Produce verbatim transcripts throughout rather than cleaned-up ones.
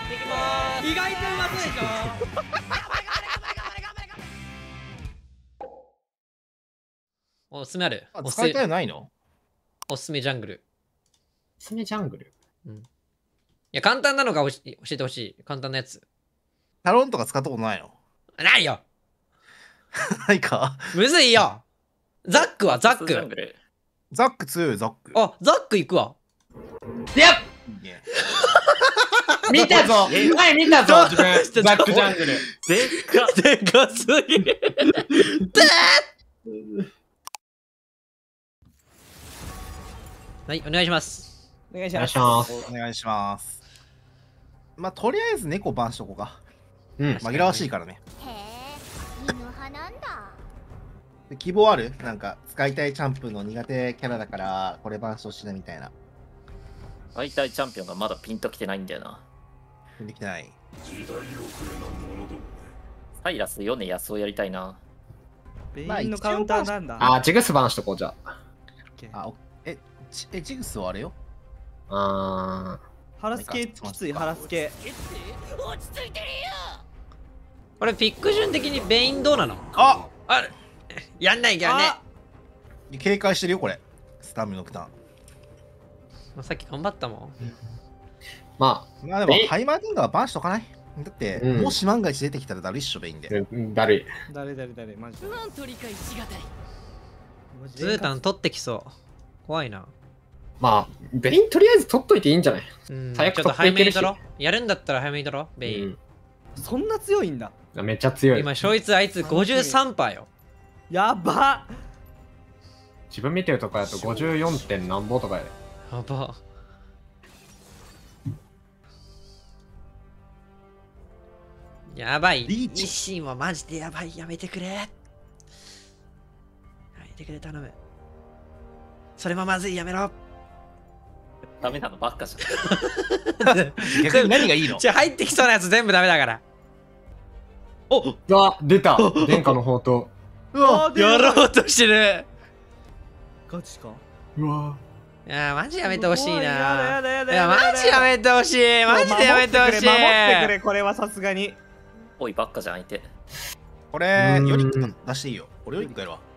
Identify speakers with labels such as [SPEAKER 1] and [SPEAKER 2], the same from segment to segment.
[SPEAKER 1] きまーす。意外とうまそうでしょ。おすすめある？
[SPEAKER 2] あ、使いたいないの？
[SPEAKER 1] おすすめジャングル。
[SPEAKER 3] おすすめジャングル。
[SPEAKER 1] うん。いや、簡単なのが教えてほしい。簡単なやつ。
[SPEAKER 2] タロンとか使ったことないの？
[SPEAKER 1] ないよ。
[SPEAKER 2] ないか。
[SPEAKER 1] むずいよ。ザックはザック。
[SPEAKER 2] ザック強いよ、ザック。
[SPEAKER 1] あ、ザック行くわ。
[SPEAKER 3] いや見たぞ前見たぞ自分ザックジャングル。
[SPEAKER 1] でっかでかすぎる。はい、お願いします。
[SPEAKER 4] お願いします。
[SPEAKER 2] お願いします。まあ、とりあえず猫バンしとこうか。
[SPEAKER 3] うん。
[SPEAKER 2] 紛らわしいからね。
[SPEAKER 5] へえ、犬派なんだ。
[SPEAKER 2] で希望ある？なんか、使いたいチャンプの苦手キャラだから、これバンしてほしいなみたいな。
[SPEAKER 6] 使いたいチャンピオンがまだピンときてないんだよな。
[SPEAKER 2] ピンときてない。
[SPEAKER 6] サイラス、ヨネ、ヤスをやりたいな。
[SPEAKER 4] ベインのカウンターなんだ。
[SPEAKER 3] あ、ジグスバンしとこうじゃあ。
[SPEAKER 2] あ、え、え、ジグスはあれよ。
[SPEAKER 3] あ
[SPEAKER 4] ー。ハラスケきつい、ハラスケ。
[SPEAKER 5] 落ち着いてるよ。
[SPEAKER 1] これピック順的にベインどうなの？
[SPEAKER 2] あ
[SPEAKER 1] あやんないけどね。
[SPEAKER 2] 警戒してるよ、これ。スタミノクタン。
[SPEAKER 1] さっき頑張ったもん。
[SPEAKER 3] ま
[SPEAKER 2] あ。まあでも、ハイマーティンガーはバンしとかない？だって、うん、もし万が一出てきたらだるいっしょ、ベインで。
[SPEAKER 3] だるい。
[SPEAKER 4] だるいだるいだるい、マジで。
[SPEAKER 5] なんと理解しがたい。
[SPEAKER 1] ズータン取ってきそう。怖いな。
[SPEAKER 3] まあ、ベインとりあえず取っといていいんじゃない？
[SPEAKER 1] うん、早く早めに取ろう。やるんだったら早めに取ろう、ベイン。うん、
[SPEAKER 4] そんな強いんだ。
[SPEAKER 3] めっちゃ強い。
[SPEAKER 1] 今、勝率あいつ ごじゅうさんパーセント よ。
[SPEAKER 4] やばっ。
[SPEAKER 3] 自分見てるとかやと ごじゅうよん. 点何ぼとかやで。
[SPEAKER 1] やば。やばい。一心はマジでやばい。やめてくれ。やめてくれ、頼む。それもまずい、やめろ。
[SPEAKER 6] ダメなのばっかじゃん。
[SPEAKER 2] 逆に何がいいの？
[SPEAKER 1] じゃ入ってきそうなやつ全部ダメだから。
[SPEAKER 3] おっあ、出た殿下の宝刀。
[SPEAKER 1] うわやろうとしてる。
[SPEAKER 4] ガチか。
[SPEAKER 3] うわ
[SPEAKER 1] いやマジやめてほしいな。い
[SPEAKER 4] や
[SPEAKER 1] やマジやめてほしい。マジでやめてほしい。
[SPEAKER 4] 守ってくれ、これはさすがに。
[SPEAKER 6] おいばっかじゃん相手。
[SPEAKER 2] これヨリック出していいよ。俺ヨリックやるわ。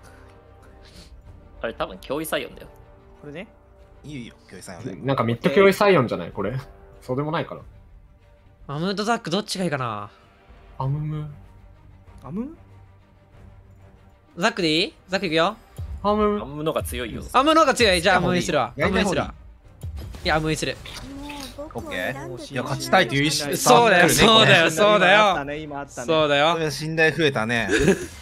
[SPEAKER 6] あれ多分脅威サイオンだよ。
[SPEAKER 4] これね。
[SPEAKER 2] いいよ、脅威サイオンね。
[SPEAKER 3] なんかミッド脅威サイオンじゃないこれ。そうでもないから。
[SPEAKER 1] アムとザックどっちがいいかな。
[SPEAKER 3] アムム
[SPEAKER 4] アム
[SPEAKER 1] ザックでいい？ザックいくよ。
[SPEAKER 3] アム
[SPEAKER 6] アムのが強いよ。
[SPEAKER 1] アムの方が強い。じゃあアムにするわ。アムにするわ。いやアムにする。
[SPEAKER 2] オッケー。いや勝ちたいという意識。
[SPEAKER 1] そうだよそうだよそうだよ。そうだよ。
[SPEAKER 2] 信頼増えたね。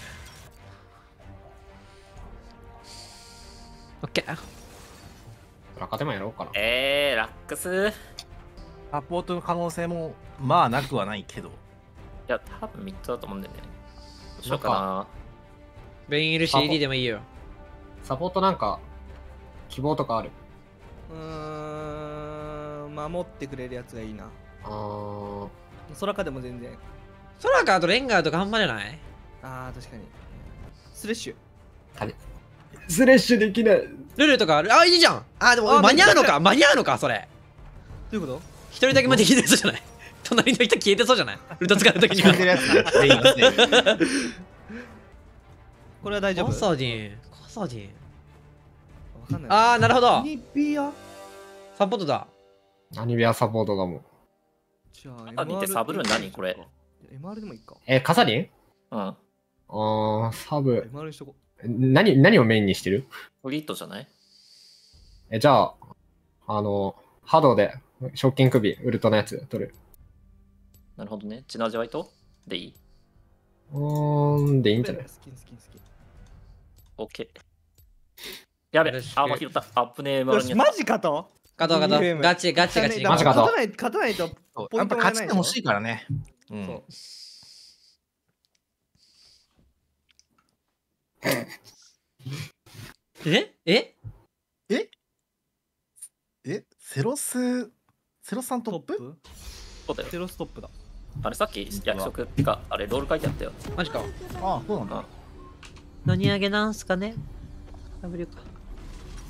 [SPEAKER 1] オッケー。
[SPEAKER 3] ラカでもやろうかな。
[SPEAKER 6] えー、ラックス。
[SPEAKER 2] サポートの可能性もまあなくはないけど。い
[SPEAKER 6] や多分みっつだと思うんだよね。どうしようかな。
[SPEAKER 1] ベインいるし エーディー でもいいよ。
[SPEAKER 3] サポートなんか希望とかある？
[SPEAKER 4] うーん、守ってくれるやつがいいな。
[SPEAKER 3] あー。
[SPEAKER 4] ソラカでも全然。
[SPEAKER 1] ソラカとレンガーとか半端じゃない？
[SPEAKER 4] あー、確かに。スレッシュ。
[SPEAKER 3] スレッシュできない。
[SPEAKER 1] ルルとかある？あ、いいじゃん。あ、でも間に合うのか間に合うのかそれ。
[SPEAKER 4] どういうこと？
[SPEAKER 1] 一人だけまで消えてそうじゃない？隣の人消えてそうじゃない？ウルト使うときには。
[SPEAKER 4] これは大丈夫。
[SPEAKER 1] コソディン。コソディン。
[SPEAKER 4] わかんない。
[SPEAKER 1] あー、なるほど。
[SPEAKER 4] アニビア
[SPEAKER 1] サポートだ。
[SPEAKER 3] アニビアサポートだもん。
[SPEAKER 4] じゃ
[SPEAKER 6] あ、似てサブル何これ？
[SPEAKER 4] エムアール でもいいか。
[SPEAKER 3] え、カサリン？
[SPEAKER 6] うん。
[SPEAKER 3] あー、サブ。
[SPEAKER 4] エムアール にしとこう。
[SPEAKER 3] 何、何をメインにしてる？
[SPEAKER 6] フリットじゃない？
[SPEAKER 3] え、じゃあ、あの、ハドで、ショッキング首、ウルトのやつ取る。
[SPEAKER 6] なるほどね。血の味わいとでいいう
[SPEAKER 3] ーん、でいいんじゃない？
[SPEAKER 4] 好き好き好き。
[SPEAKER 6] オッケー。やべ、あ、もう拾った。アップネーム。
[SPEAKER 4] よし、マジかと
[SPEAKER 1] ガトガト。ガチガチガチ。
[SPEAKER 3] マジかと。
[SPEAKER 4] 勝たない、勝たないと。
[SPEAKER 2] やっぱ勝ちてほしいからね。うん。そう
[SPEAKER 1] ええ
[SPEAKER 2] ええセロス、セロスさんトップ？
[SPEAKER 6] そうだよ。
[SPEAKER 4] セロストップだ。
[SPEAKER 6] あれさっき約束ってか、あれロール書いてあったよ。
[SPEAKER 1] マジか。
[SPEAKER 2] ああ、そうなんだ。
[SPEAKER 1] 何上げなんすかね？ W か。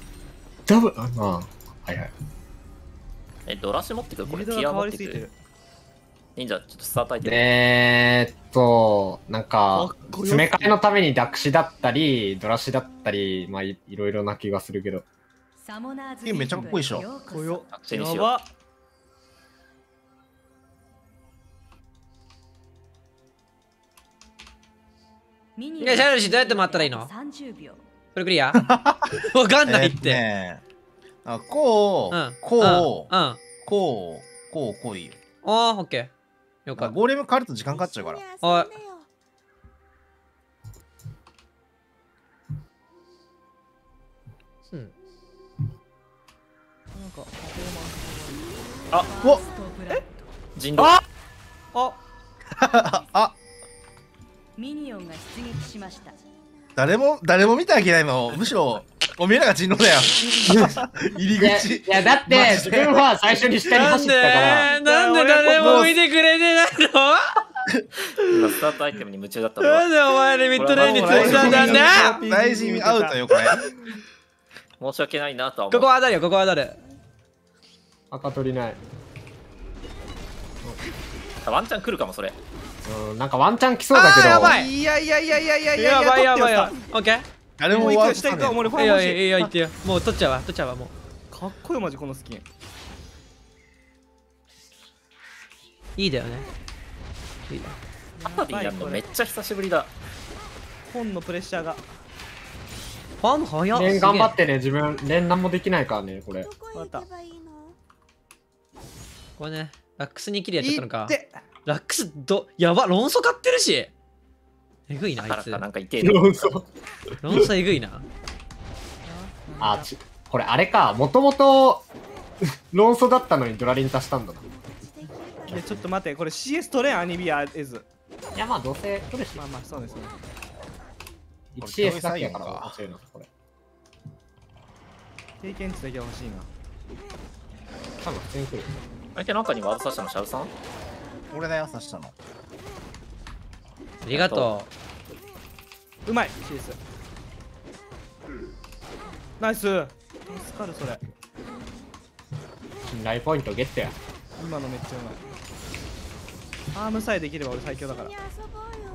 [SPEAKER 3] ダブああ、はいはい。
[SPEAKER 6] え、ドラシ持ってくる？これティア持ってくる？ 忍者、ちょっとスタートアイテム。
[SPEAKER 3] えーっと、なんか
[SPEAKER 4] かっこよ、
[SPEAKER 3] 詰め替えのためにダクシだったり、ドラシだったり、まあいいろいろな気がするけど。
[SPEAKER 2] えめっちゃかっこいいでしょ。
[SPEAKER 4] こよ。
[SPEAKER 6] 学生にしよう。
[SPEAKER 4] やば。
[SPEAKER 1] いや、シャルシーどうやって回ったらいいの？これクリア？わかんないっ
[SPEAKER 2] えーと
[SPEAKER 1] て。
[SPEAKER 2] ねあこう、
[SPEAKER 1] うん。
[SPEAKER 2] こう、
[SPEAKER 1] うん。うん。
[SPEAKER 2] こう、こう、こういいよ。
[SPEAKER 1] あー、オッケー。よかった。
[SPEAKER 2] ゴーレム変わると時間かかっちゃうから。
[SPEAKER 1] はい。うん。
[SPEAKER 4] なんか
[SPEAKER 6] あ
[SPEAKER 2] うわ
[SPEAKER 6] 人狼。
[SPEAKER 4] あ
[SPEAKER 2] あ
[SPEAKER 7] ミニオンが出撃しました。
[SPEAKER 2] 誰も、誰も見てあげないの。むしろ、おめえらが人狼だよ。入り
[SPEAKER 3] いや、い
[SPEAKER 2] 口。
[SPEAKER 3] やだって
[SPEAKER 2] マジで
[SPEAKER 3] 自分は最初に下に
[SPEAKER 1] なん
[SPEAKER 3] 走ったから。
[SPEAKER 1] でなんで誰も見てくれてない
[SPEAKER 6] 今スタートアイテムに夢中だった
[SPEAKER 1] の？
[SPEAKER 6] の。
[SPEAKER 1] なんでお前でミッドレーンについたんだね。
[SPEAKER 2] 大事アウトよ、これ。
[SPEAKER 6] 申し訳ないなとは思う。
[SPEAKER 1] ここは当たるよ、ここは当たる。
[SPEAKER 3] 赤取りない。
[SPEAKER 6] ワンチャン来るかも、それ。
[SPEAKER 3] うん、なんかワンチャン来そうだけど。
[SPEAKER 1] あーやばい
[SPEAKER 4] いやいやいやいやいやいや
[SPEAKER 1] やばいやばい
[SPEAKER 4] よ
[SPEAKER 1] やばい。オッケー。
[SPEAKER 2] 誰も
[SPEAKER 4] もう行く下
[SPEAKER 2] ワープさね
[SPEAKER 4] 行く俺ファ
[SPEAKER 1] いいよ
[SPEAKER 4] ン欲しい。
[SPEAKER 1] いいよ言ってよ。もう取っちゃうわ、取っちゃうわ、もう。
[SPEAKER 4] かっこいいマジこのスキン。
[SPEAKER 1] いいだよね。いいだ。
[SPEAKER 6] 後でやるのめっちゃ久しぶりだ。
[SPEAKER 4] 本のプレッシャーが。
[SPEAKER 1] ファーム早っ。
[SPEAKER 3] レン頑張っ
[SPEAKER 1] す
[SPEAKER 3] てね、自分、レンなんもできないからね、これ。
[SPEAKER 5] どこへ行けばいいの？
[SPEAKER 1] げえこれね、ラックスにキリやっちゃったのか。
[SPEAKER 4] いって
[SPEAKER 1] ラックスど、やば、論争買ってるし。えぐいな、あいつ。
[SPEAKER 6] だからなんかいてえな。
[SPEAKER 3] 論争。
[SPEAKER 1] 論争えぐいな。
[SPEAKER 3] あ、ち、これあれか、もともと論争だったのにドラリン足したんだな。
[SPEAKER 4] いやちょっと待って、これ シーエス 取れんアニビアエズ。
[SPEAKER 3] いや、まあどうせ取るし、
[SPEAKER 4] まあまあそうですね。
[SPEAKER 3] いちエーエス だけやから面白いな、これ。
[SPEAKER 4] 経験値だけは欲しいな。
[SPEAKER 3] 多分普通に来る。
[SPEAKER 6] 相手なんかにワード刺したのシャウさん？
[SPEAKER 2] 俺だよ、刺したの。
[SPEAKER 1] ありがと
[SPEAKER 4] うまい シーエス。ナイス。助かるそれ。
[SPEAKER 3] 信頼ポイントゲットや。
[SPEAKER 4] 今のめっちゃうまい。アームさえできれば俺最強だから
[SPEAKER 5] 一緒。に遊ぼうよ。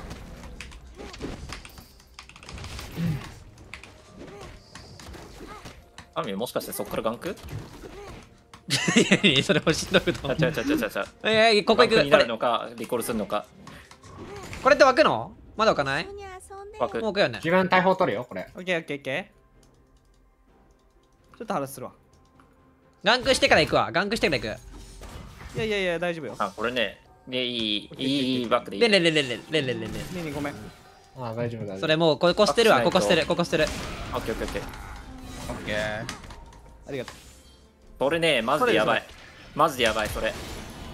[SPEAKER 6] アミもしかしてそっからガンク？
[SPEAKER 1] う。いやいや、それ欲しいんだけど。
[SPEAKER 6] あ、違う違う違う違う違う。
[SPEAKER 1] いやいや、ここ行く。これ
[SPEAKER 6] ガンクになる、のか、リコールするのか。
[SPEAKER 1] これって湧くの？まだ湧かない？
[SPEAKER 5] 一緒に遊んでよ。
[SPEAKER 6] 枠
[SPEAKER 1] もう湧くよね。
[SPEAKER 3] 自分大砲取るよ、これ。
[SPEAKER 4] オッケーオッケーオッケー。ちょっと話するわ。
[SPEAKER 1] ガンクしてから行くわ。ガンクしてから行く。
[SPEAKER 4] いやいやいや大丈夫よ。
[SPEAKER 6] あ、これね、ね、いい、いい、いいバックでいい。
[SPEAKER 1] レンレンレンレンレンレンレンレンレン。
[SPEAKER 4] ねえねえごめん。
[SPEAKER 3] ああ、大丈夫大丈夫。
[SPEAKER 1] それもう、ここ捨てるわ。
[SPEAKER 6] あ
[SPEAKER 1] ここ捨てる。ここ捨てる。
[SPEAKER 6] オッケーオッケーオッケー。
[SPEAKER 2] オッケー。
[SPEAKER 4] ありがとう。
[SPEAKER 6] それね、マジでやばい。マジでやばい、それ。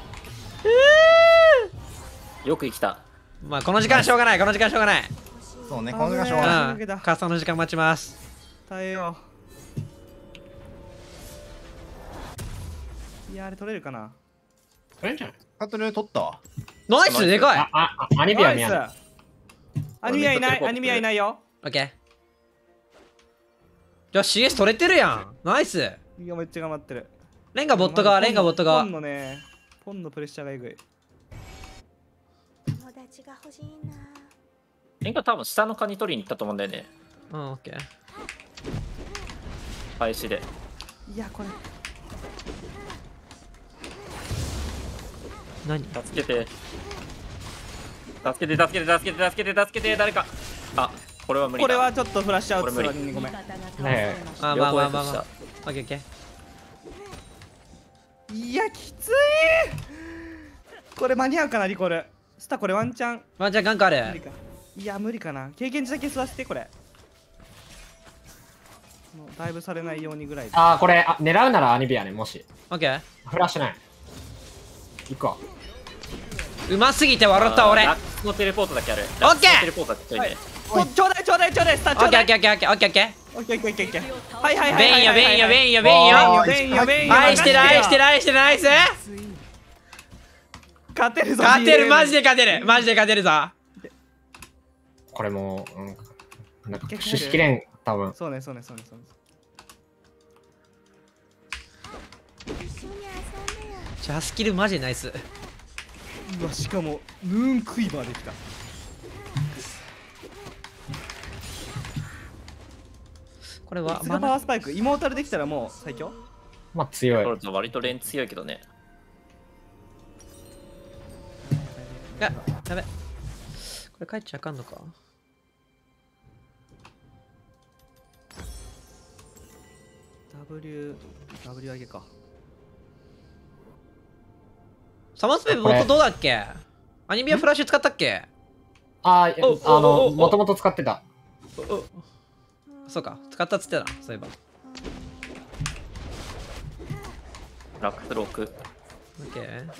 [SPEAKER 6] よく生きた。
[SPEAKER 1] まあ、この時間しょうがない。この時間しょうがない。
[SPEAKER 2] そうね、この時間しょうがない。
[SPEAKER 1] うん。
[SPEAKER 4] 負けた
[SPEAKER 1] カーソの時間待ちます。
[SPEAKER 4] 耐えよう。いやあれ取れるかな。
[SPEAKER 3] 取れんじゃない？
[SPEAKER 2] カトル取ったわ。
[SPEAKER 1] ナイスでかい
[SPEAKER 3] あ、あ、あアニビア見やない。
[SPEAKER 4] アニメはいないアニメはいないよ。
[SPEAKER 1] オッケー。じゃあ シーエス 取れてるやん。ナイス。
[SPEAKER 4] いやめっちゃ頑張ってる。
[SPEAKER 1] レンガボット側、レンガボット側
[SPEAKER 4] ポン。のね、ポンのプレッシャーがえぐい。
[SPEAKER 5] 友達が欲しいな。
[SPEAKER 6] エンガ多分下のカニ取りに行ったと思うんだよね。
[SPEAKER 1] うん、オッケー。
[SPEAKER 6] 返しで。
[SPEAKER 4] いやこれ。
[SPEAKER 1] 何？
[SPEAKER 6] 助けて。助けて、助けて、助けて、助けて、助けて、誰か。あ、これは無理だ。
[SPEAKER 4] これはちょっとフラッシュアウトするわ。
[SPEAKER 6] これ無理
[SPEAKER 4] ごめん。
[SPEAKER 3] ねえ。
[SPEAKER 1] あ、
[SPEAKER 6] 両方
[SPEAKER 1] まあまあまあ
[SPEAKER 6] F
[SPEAKER 1] まあ。
[SPEAKER 6] した
[SPEAKER 1] オッケーオッケー。
[SPEAKER 4] いやきつい。これ間に合うかなリコール。スタこれワンチャン。
[SPEAKER 1] ワンチャンガンクある。
[SPEAKER 4] 無理か。いや無理かな。経験値だけ吸わせてこれ。もうだいぶされないようにぐらいで。
[SPEAKER 3] あー、これ、あ、狙うならアニビアね、もし。
[SPEAKER 1] オッケー。
[SPEAKER 3] フラッシュない。行くわ。
[SPEAKER 1] うますぎて笑った俺。オッ
[SPEAKER 6] ラックスのテレポートだけある。
[SPEAKER 1] オッケー
[SPEAKER 6] ラックスのテレポートだけちょいね。
[SPEAKER 4] おちょうだいちょうだいちょうだいスタちょうだい。
[SPEAKER 1] ケーオッケーオッケーオッケーオッケーオッケー。
[SPEAKER 4] オッケーオッケーオッケーオッケー。はいはいはいはい。
[SPEAKER 1] ベンよベンよベンよベン
[SPEAKER 2] あ
[SPEAKER 1] よ。
[SPEAKER 2] ー
[SPEAKER 4] ベンよベンよ。
[SPEAKER 1] 愛してる愛してる愛してるナイス。
[SPEAKER 4] 勝てるぞ。
[SPEAKER 1] 勝てるマジで勝てるマジで勝てるぞ。
[SPEAKER 3] これもう、うん、なんかプッシュしきれん、多分。
[SPEAKER 4] そうねそうねそうねそうね。
[SPEAKER 5] 一緒に遊んでよ。
[SPEAKER 1] ジャスキルマジでナイス。
[SPEAKER 4] うわ、しかもムーンクイバーできた。
[SPEAKER 1] これは
[SPEAKER 4] スガパワースパイク、イモータルできたらもう最強。
[SPEAKER 3] まあ強い。
[SPEAKER 6] これ割とレン強いけどね。
[SPEAKER 1] いや、やべ。これ帰っちゃあかんのか。
[SPEAKER 4] W、W 上げか。
[SPEAKER 1] サマースペーボットどうだっけ？アニビアフラッシュ使ったっけ？
[SPEAKER 3] あー、
[SPEAKER 6] お
[SPEAKER 3] あの、
[SPEAKER 6] おおお
[SPEAKER 3] もともと使ってた。
[SPEAKER 1] そうか、使ったっつってたな、そういえば。
[SPEAKER 6] ラックスローク。
[SPEAKER 1] オッケー。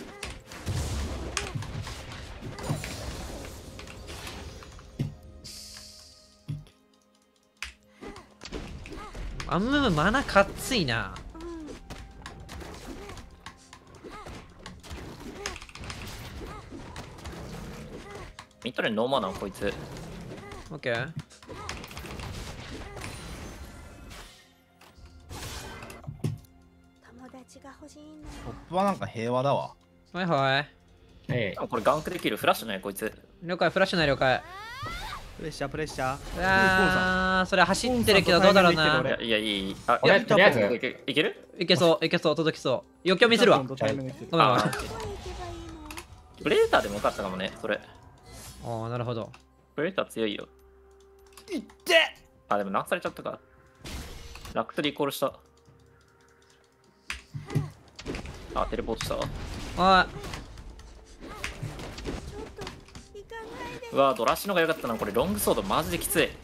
[SPEAKER 1] あんむマナかっついな。
[SPEAKER 6] ミッドレーンノーマナーこいつ。
[SPEAKER 1] オッケー。
[SPEAKER 5] 友達が欲しいな。
[SPEAKER 2] トップはなんか平和だわ。
[SPEAKER 1] はいはい。
[SPEAKER 3] ええ
[SPEAKER 6] あこれガンクできるフラッシュねこいつ。
[SPEAKER 1] 了解、フラッシュない了解。
[SPEAKER 4] プレッシャープレッシャー。
[SPEAKER 1] あー、それ走ってるけどどうだろうな。
[SPEAKER 6] いやいやいい。あ
[SPEAKER 3] 俺
[SPEAKER 6] いや
[SPEAKER 3] とりあえず
[SPEAKER 6] いけいける？
[SPEAKER 1] いけそう、いけそう、届きそう。余興見せるわ。ごめんごめん。
[SPEAKER 6] あ
[SPEAKER 5] どこへ行けばいいの？
[SPEAKER 6] プレデターでもよかったかもねそれ。
[SPEAKER 1] ああ、なるほど。
[SPEAKER 6] プレデター強いよ。
[SPEAKER 4] いって
[SPEAKER 6] あでもなくされちゃったか。ラックスリコールした。あテレポートしたわ。
[SPEAKER 1] あ
[SPEAKER 5] ちょっと行かないで。
[SPEAKER 6] うわドラッシュのが良かったな。これロングソードマジできつい。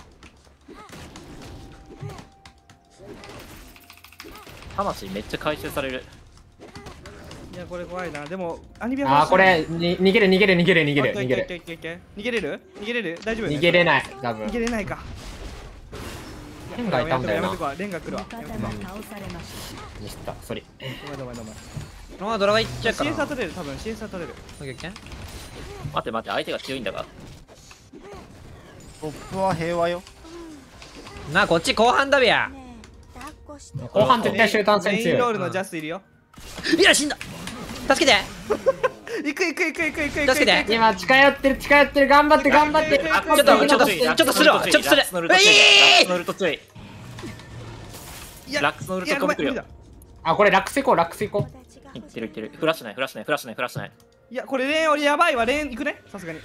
[SPEAKER 6] 魂めっちゃ回収される。
[SPEAKER 4] いや、これ怖いな。でも、アニビア
[SPEAKER 3] あー、これ、に逃げる逃げる逃げる逃げる逃げる。
[SPEAKER 4] 逃げれる逃げれる大丈夫？
[SPEAKER 3] 逃げれない、多分
[SPEAKER 4] 逃。げれないか。
[SPEAKER 3] レンガいたんだよな
[SPEAKER 4] やめとこう、レンガ来るわ。
[SPEAKER 7] 味方が倒されました。
[SPEAKER 3] ミスった、ソリ。
[SPEAKER 4] ごめんごめんごめん。
[SPEAKER 1] あ、あドラがいっちゃうかな。
[SPEAKER 4] シーエス は取れる、多分 シーエス は取れる。
[SPEAKER 1] オッケーオッケー。
[SPEAKER 6] 待って待って相手が強いんだが。
[SPEAKER 2] トップは平和よ。
[SPEAKER 1] なあ、こっち後半だべや。
[SPEAKER 5] ねえ、抱っこして。
[SPEAKER 3] 後半絶対集団戦
[SPEAKER 4] メインロー
[SPEAKER 3] 強い。
[SPEAKER 4] ルのジャスいるよ。
[SPEAKER 1] いや、死んだ。助けて。
[SPEAKER 4] 行く行く行く行く行く行く。
[SPEAKER 1] 助けて。
[SPEAKER 3] 今、近寄ってる近寄ってる、頑張って頑張って。
[SPEAKER 4] あ
[SPEAKER 1] ちょっと、ちょっと、ちょっとするわ。ちょっとする。
[SPEAKER 6] ラックスのルト注意。ラックスのルト注意。
[SPEAKER 4] いや
[SPEAKER 6] ラックスのル
[SPEAKER 4] いや
[SPEAKER 6] ト飛びくるよ
[SPEAKER 4] ごめん。
[SPEAKER 3] あ、これ、ラックス行こう、ラックス行こ
[SPEAKER 5] 友達が
[SPEAKER 6] いっ
[SPEAKER 5] 欲し
[SPEAKER 6] てるいってる。フラッシュないフラッシュないフラッシュないフラッシュない。
[SPEAKER 4] いや、これレーン俺やばいわ。レーン行くね、さすがに。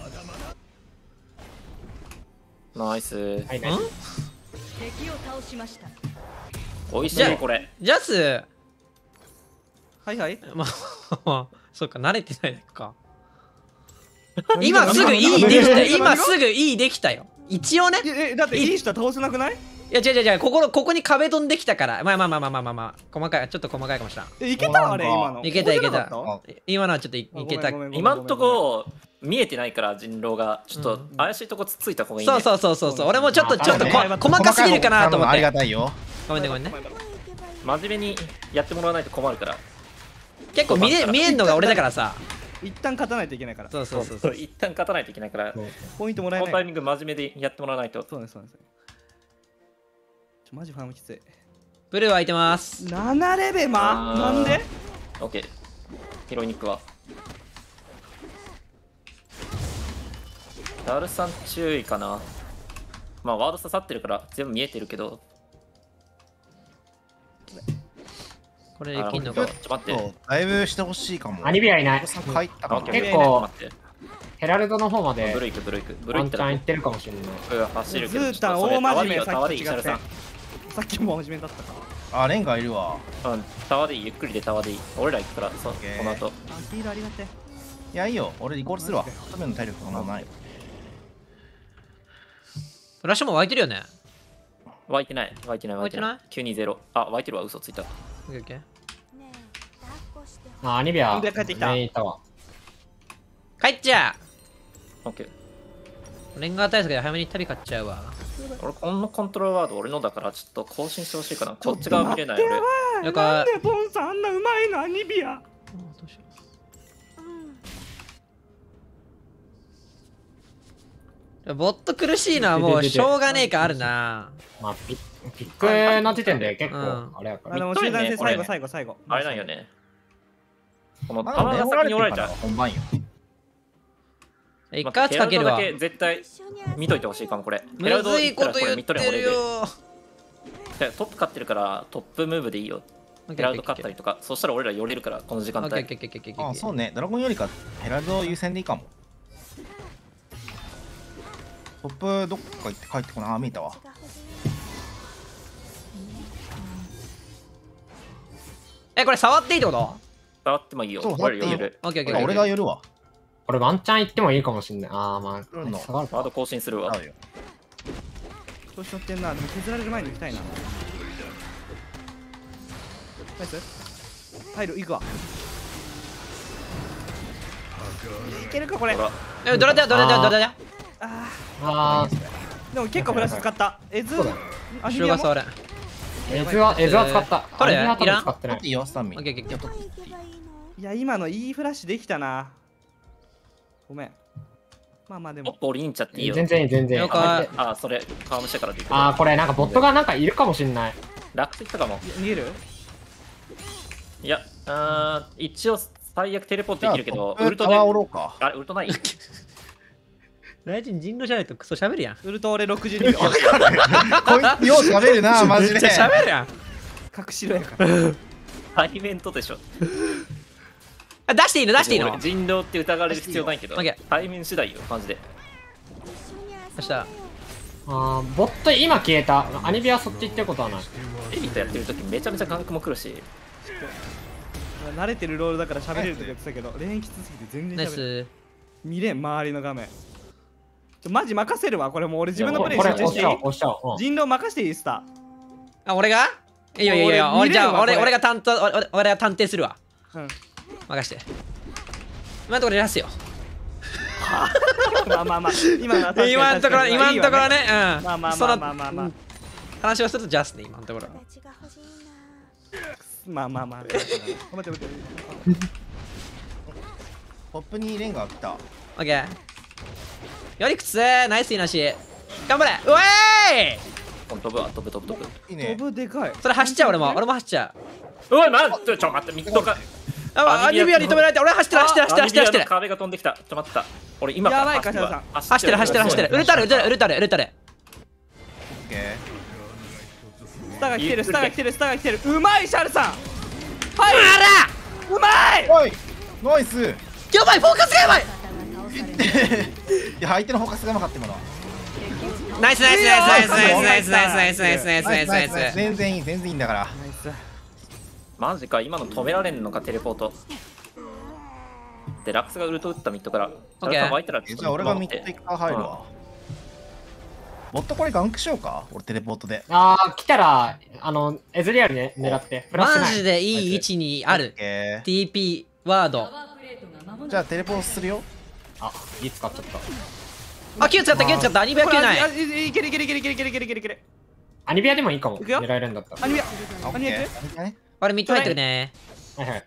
[SPEAKER 6] ナイス。
[SPEAKER 3] う。はい、ナイ
[SPEAKER 1] ん
[SPEAKER 3] ス。
[SPEAKER 7] 敵を倒しました。
[SPEAKER 6] 美味し
[SPEAKER 1] じゃあ
[SPEAKER 6] いこれ。
[SPEAKER 1] ジャス。
[SPEAKER 4] はいはい。
[SPEAKER 1] まあ、そうか、慣れてないか。今すぐいいできた。今すぐいいできたよ。一応ね。
[SPEAKER 4] え、えだっていい人は倒せなくない？
[SPEAKER 1] いや、違う違う違う、ここ、ここに壁飛んできたから。まあまあまあまあまあまあまあ。細かい、ちょっと細かいかもしれん。
[SPEAKER 4] え、いけたあれ今の。
[SPEAKER 1] いけたいけた
[SPEAKER 4] こ
[SPEAKER 1] 今のはちょっといいけた。
[SPEAKER 4] ごめんごめん
[SPEAKER 6] 今んとこ見えてないから人狼がちょっと怪しいとこつっついた方がいいね。
[SPEAKER 1] そうそうそうそうそう。俺もちょっとちょっとこ
[SPEAKER 3] あ
[SPEAKER 1] 細かすぎるかなと思っ
[SPEAKER 2] ありが
[SPEAKER 1] て。
[SPEAKER 2] たいよ。
[SPEAKER 1] ごめんねごめんね。
[SPEAKER 5] どこへ行けばいいの？
[SPEAKER 6] 真面目にやってもらわないと困るから。
[SPEAKER 1] 結構見え見えんのが俺だからさ。
[SPEAKER 4] 一旦勝たないといけないから。
[SPEAKER 1] そうそうそう
[SPEAKER 6] そ
[SPEAKER 1] そうう。
[SPEAKER 6] 一旦勝たないといけないから。こ
[SPEAKER 4] ポイントもらえ
[SPEAKER 6] の
[SPEAKER 4] ない。
[SPEAKER 6] タイミング真面目でやってもらわないと。
[SPEAKER 4] そうですそうです。ちょマジファームきつい。
[SPEAKER 1] ブルー空いてます。
[SPEAKER 4] ななレベマ
[SPEAKER 6] あー
[SPEAKER 4] なんで？
[SPEAKER 6] オッケー。ヒロニックは。ダルさん注意かな。まあワード刺さってるから全部見えてるけど。
[SPEAKER 1] これできんのか
[SPEAKER 6] ちょっ。と待って。
[SPEAKER 2] そうだいぶしてほしいかも。
[SPEAKER 3] アニビアいない。
[SPEAKER 2] さん帰ったかな。
[SPEAKER 6] オッケー
[SPEAKER 3] 結構
[SPEAKER 6] 待って
[SPEAKER 3] ヘラルドの方まで
[SPEAKER 6] ブルー行くブルー行くブルー
[SPEAKER 3] ワン
[SPEAKER 6] 行ったら
[SPEAKER 3] チャン行ってるかもしれない。
[SPEAKER 6] うん走るけど
[SPEAKER 4] ズータン
[SPEAKER 6] ちょっとそれ
[SPEAKER 4] 大真面目
[SPEAKER 6] タワーでいいよタワーでいいシャルさん。
[SPEAKER 4] さっきも真面目だったか。
[SPEAKER 2] あ、レンガいるわ。
[SPEAKER 6] うんタワーでいいゆっくりでタワーでいい。俺ら行くからそう
[SPEAKER 2] オッケー
[SPEAKER 6] この後。
[SPEAKER 4] あ、ヒールありがてえ。
[SPEAKER 2] いや、いいよ。俺リコールするわ。トメの体力そんなない。
[SPEAKER 1] フラッシュも湧いてるよね。
[SPEAKER 6] 湧いてない湧いてない湧いてない
[SPEAKER 1] 湧いてない
[SPEAKER 6] きゅうにゼロ。あ湧いてるわ嘘ついた。
[SPEAKER 1] オッケーオッケー。
[SPEAKER 5] ねえ、抱っこして。
[SPEAKER 3] あ、アニビア。
[SPEAKER 4] アニビア帰ってきた
[SPEAKER 3] メインいたわ。
[SPEAKER 1] 帰っちゃ
[SPEAKER 6] オッケー。
[SPEAKER 1] う。レンガー対策で早めに旅買っちゃうわ。
[SPEAKER 6] 俺このコントロールワード俺のだからちょっと更新してほしいかな。こっち側見れない俺。
[SPEAKER 1] 了
[SPEAKER 4] なん
[SPEAKER 1] 解。
[SPEAKER 4] でボンさんあんなうまいのアニビア。
[SPEAKER 1] どうしよ
[SPEAKER 5] うん。
[SPEAKER 1] うボット苦しいのはもうしょうがねえかあるな。
[SPEAKER 3] まあ、ピピックの時点で結構
[SPEAKER 1] うん、
[SPEAKER 3] あれやから。
[SPEAKER 4] あの
[SPEAKER 6] ミッドレーンね
[SPEAKER 4] 集団戦最後
[SPEAKER 6] これ
[SPEAKER 4] 最後最後。
[SPEAKER 6] あれなんよね。この
[SPEAKER 2] ま
[SPEAKER 6] タワーが先におられちゃう。
[SPEAKER 2] 本番よ。
[SPEAKER 1] 一回圧かけるわ。
[SPEAKER 6] ヘラルドだけ絶対見といてほしいかも、これ。
[SPEAKER 1] むずいこと言ってるよ。
[SPEAKER 6] トップ勝ってるからトップムーブでいいよ。ヘラルド勝ったりとか、そしたら俺ら寄れるから、この時間帯。
[SPEAKER 2] あ、そうね。ドラゴンよりかヘラルド優先でいいかも。トップどっか行って帰ってこない。あ、見えたわ。
[SPEAKER 1] え、これ触っていいってこと？
[SPEAKER 6] 触ってもいいよ。
[SPEAKER 2] そう
[SPEAKER 6] 俺ら寄れる。
[SPEAKER 1] オッケーオッケー。
[SPEAKER 2] 俺が寄るわ。
[SPEAKER 3] これワンチャン行ってもいいかもしんない。あーまあ、
[SPEAKER 2] るの
[SPEAKER 3] 下がるか
[SPEAKER 6] ワード更新するわ。
[SPEAKER 2] あるよ。
[SPEAKER 4] 調子乗ってんな。でも削られる前に行きたいな。ナイス。入る、行くわ。いけるかこれ。
[SPEAKER 6] ほら、
[SPEAKER 1] え、どれだよどれだよどれだよ。
[SPEAKER 4] あ
[SPEAKER 3] あー
[SPEAKER 4] ーでも結構フラッシュ使った。エズ
[SPEAKER 3] そうだよ
[SPEAKER 4] アニメも
[SPEAKER 1] 後ろが触れん。
[SPEAKER 3] エズはエズは使った。
[SPEAKER 1] これ
[SPEAKER 3] アニメは多分
[SPEAKER 1] いらん
[SPEAKER 3] 使ってない
[SPEAKER 2] 取っていいよ、スタンミン。
[SPEAKER 1] オッケーオッケーオッケー。
[SPEAKER 5] どこ行けばいいの？
[SPEAKER 4] いや今のいいフラッシュできたな。ごめん。まあまあでも
[SPEAKER 6] トップ俺に行っちゃっていいよ。
[SPEAKER 3] 全然いい全然いい。
[SPEAKER 1] 了解
[SPEAKER 6] あ、それ、カームしてからでいいけど。
[SPEAKER 3] あーこれなんかボットがなんかいるかもしんない。
[SPEAKER 6] 楽してきたかも。
[SPEAKER 4] いや逃げる？
[SPEAKER 6] いや、あー一応最悪テレポートできるけど、
[SPEAKER 2] ウルト
[SPEAKER 6] ウルトで。
[SPEAKER 2] はおろうか。
[SPEAKER 6] あれ、ウルトない？
[SPEAKER 1] 大臣人狼じゃないとクソ喋るやん。
[SPEAKER 4] ウルト俺ろくじゅうにびょう。
[SPEAKER 2] こいつよう喋るな、マジで。
[SPEAKER 1] めっちゃ喋るやん。
[SPEAKER 4] 隠しろやから。
[SPEAKER 6] 対面とでしょ。
[SPEAKER 1] あ、出していいの出していいの？
[SPEAKER 6] 俺人狼って疑われる必要ないけど
[SPEAKER 1] オッケー、
[SPEAKER 6] 対面次第よ、マジで。
[SPEAKER 1] そしたら
[SPEAKER 3] あーボット今消えた。アニビはそっち行ってることはない。
[SPEAKER 6] エリートやってる時めちゃめちゃガンクも来るし、
[SPEAKER 4] 慣れてるロールだから喋れるとか言ってたけど、連きつすぎて全
[SPEAKER 1] ナイ
[SPEAKER 4] 然喋れる。
[SPEAKER 1] ス。
[SPEAKER 4] 見れん周りの画面。ちょマジ任せるわこれもう俺自分の
[SPEAKER 3] これ
[SPEAKER 4] プレイ集中していい
[SPEAKER 3] 押しちゃおう押しちゃおう。うん
[SPEAKER 4] 人狼任せていいスタ
[SPEAKER 1] あ、俺がいいよいいよいいよ。
[SPEAKER 4] 俺
[SPEAKER 1] 俺じゃあ俺
[SPEAKER 4] 見れるわこれ
[SPEAKER 1] 俺が担当俺俺が探偵するわ。
[SPEAKER 4] ー。うん。
[SPEAKER 1] 任して。今のところ出すよ。
[SPEAKER 4] まあまあまあ今のは確かに
[SPEAKER 1] 今のところ
[SPEAKER 4] 確かに
[SPEAKER 1] 今のところね。
[SPEAKER 4] いいわ
[SPEAKER 1] うん。
[SPEAKER 4] まあまあ
[SPEAKER 1] その
[SPEAKER 4] まあまあまあまあ
[SPEAKER 1] 話をするとジャスね今のところ。
[SPEAKER 5] 友達が欲しい
[SPEAKER 4] まあまあまあ待って待って
[SPEAKER 2] ポップにレンガ来た。
[SPEAKER 1] オッケー。よりくつナイスいなし。頑張れ。うえーい。
[SPEAKER 6] 飛ぶわ、飛ぶ飛ぶ飛ぶ。
[SPEAKER 2] いいね。
[SPEAKER 4] 飛ぶでかい
[SPEAKER 1] それ走っちゃう俺も俺も走っちゃう。
[SPEAKER 6] おい、待って、ちょ、待って、ミッドか。
[SPEAKER 1] あ、アニビアに止められて俺走ってる走ってる走ってる走ってる走ってる。
[SPEAKER 6] 壁が飛んできた。ちょっと待った。俺今から
[SPEAKER 4] やばいか
[SPEAKER 6] 走るわ
[SPEAKER 4] シャさん
[SPEAKER 1] 走ってる走ってる走ってる。ウルタルウルタルウルタルウルタル。
[SPEAKER 2] オッケ
[SPEAKER 4] スターが来てるスターが来てるスターが来てるうまいシャルさんはい
[SPEAKER 1] あ
[SPEAKER 4] うまい
[SPEAKER 2] ー。おいナイス。い
[SPEAKER 1] らやばいフォーカスがやばい。
[SPEAKER 2] や、相手のフォーカスがうまかったもの。
[SPEAKER 1] ナイスナイスナイスナイスナイスナイスナイスナイスナイスナイスナイスナイス。
[SPEAKER 2] 全然いい、全然いいんだから。
[SPEAKER 4] ナイス
[SPEAKER 6] マジか、今の止められんのか、テレポート。で、ラックスがウルト打ったミッドから。
[SPEAKER 1] オッケー
[SPEAKER 6] シャルさん湧いたら
[SPEAKER 2] えじゃあ俺がミッドテイカー入るわ。ボットこれガンクしようか俺テレポートで。
[SPEAKER 3] あー来たらあのエズリアルね狙ってフラッシュない。
[SPEAKER 1] マジでいい位置にある
[SPEAKER 2] オッ。ケー
[SPEAKER 1] ティーピー ワード。
[SPEAKER 2] じゃあテレポートするよ。
[SPEAKER 3] あいい使っちゃった。
[SPEAKER 1] あ、Q 使った Q 使った。アニビア Q ない。
[SPEAKER 4] あいいけるいけるいけるいけるいけるいけるいけるいける
[SPEAKER 3] アニビアでもいいかも。
[SPEAKER 4] いくよ
[SPEAKER 3] 狙えるんだったら。
[SPEAKER 4] アニメ
[SPEAKER 2] オッケ
[SPEAKER 4] アニメや
[SPEAKER 2] ー
[SPEAKER 4] って
[SPEAKER 2] ね。
[SPEAKER 1] 俺ミッド入ってるね。
[SPEAKER 3] はいはい。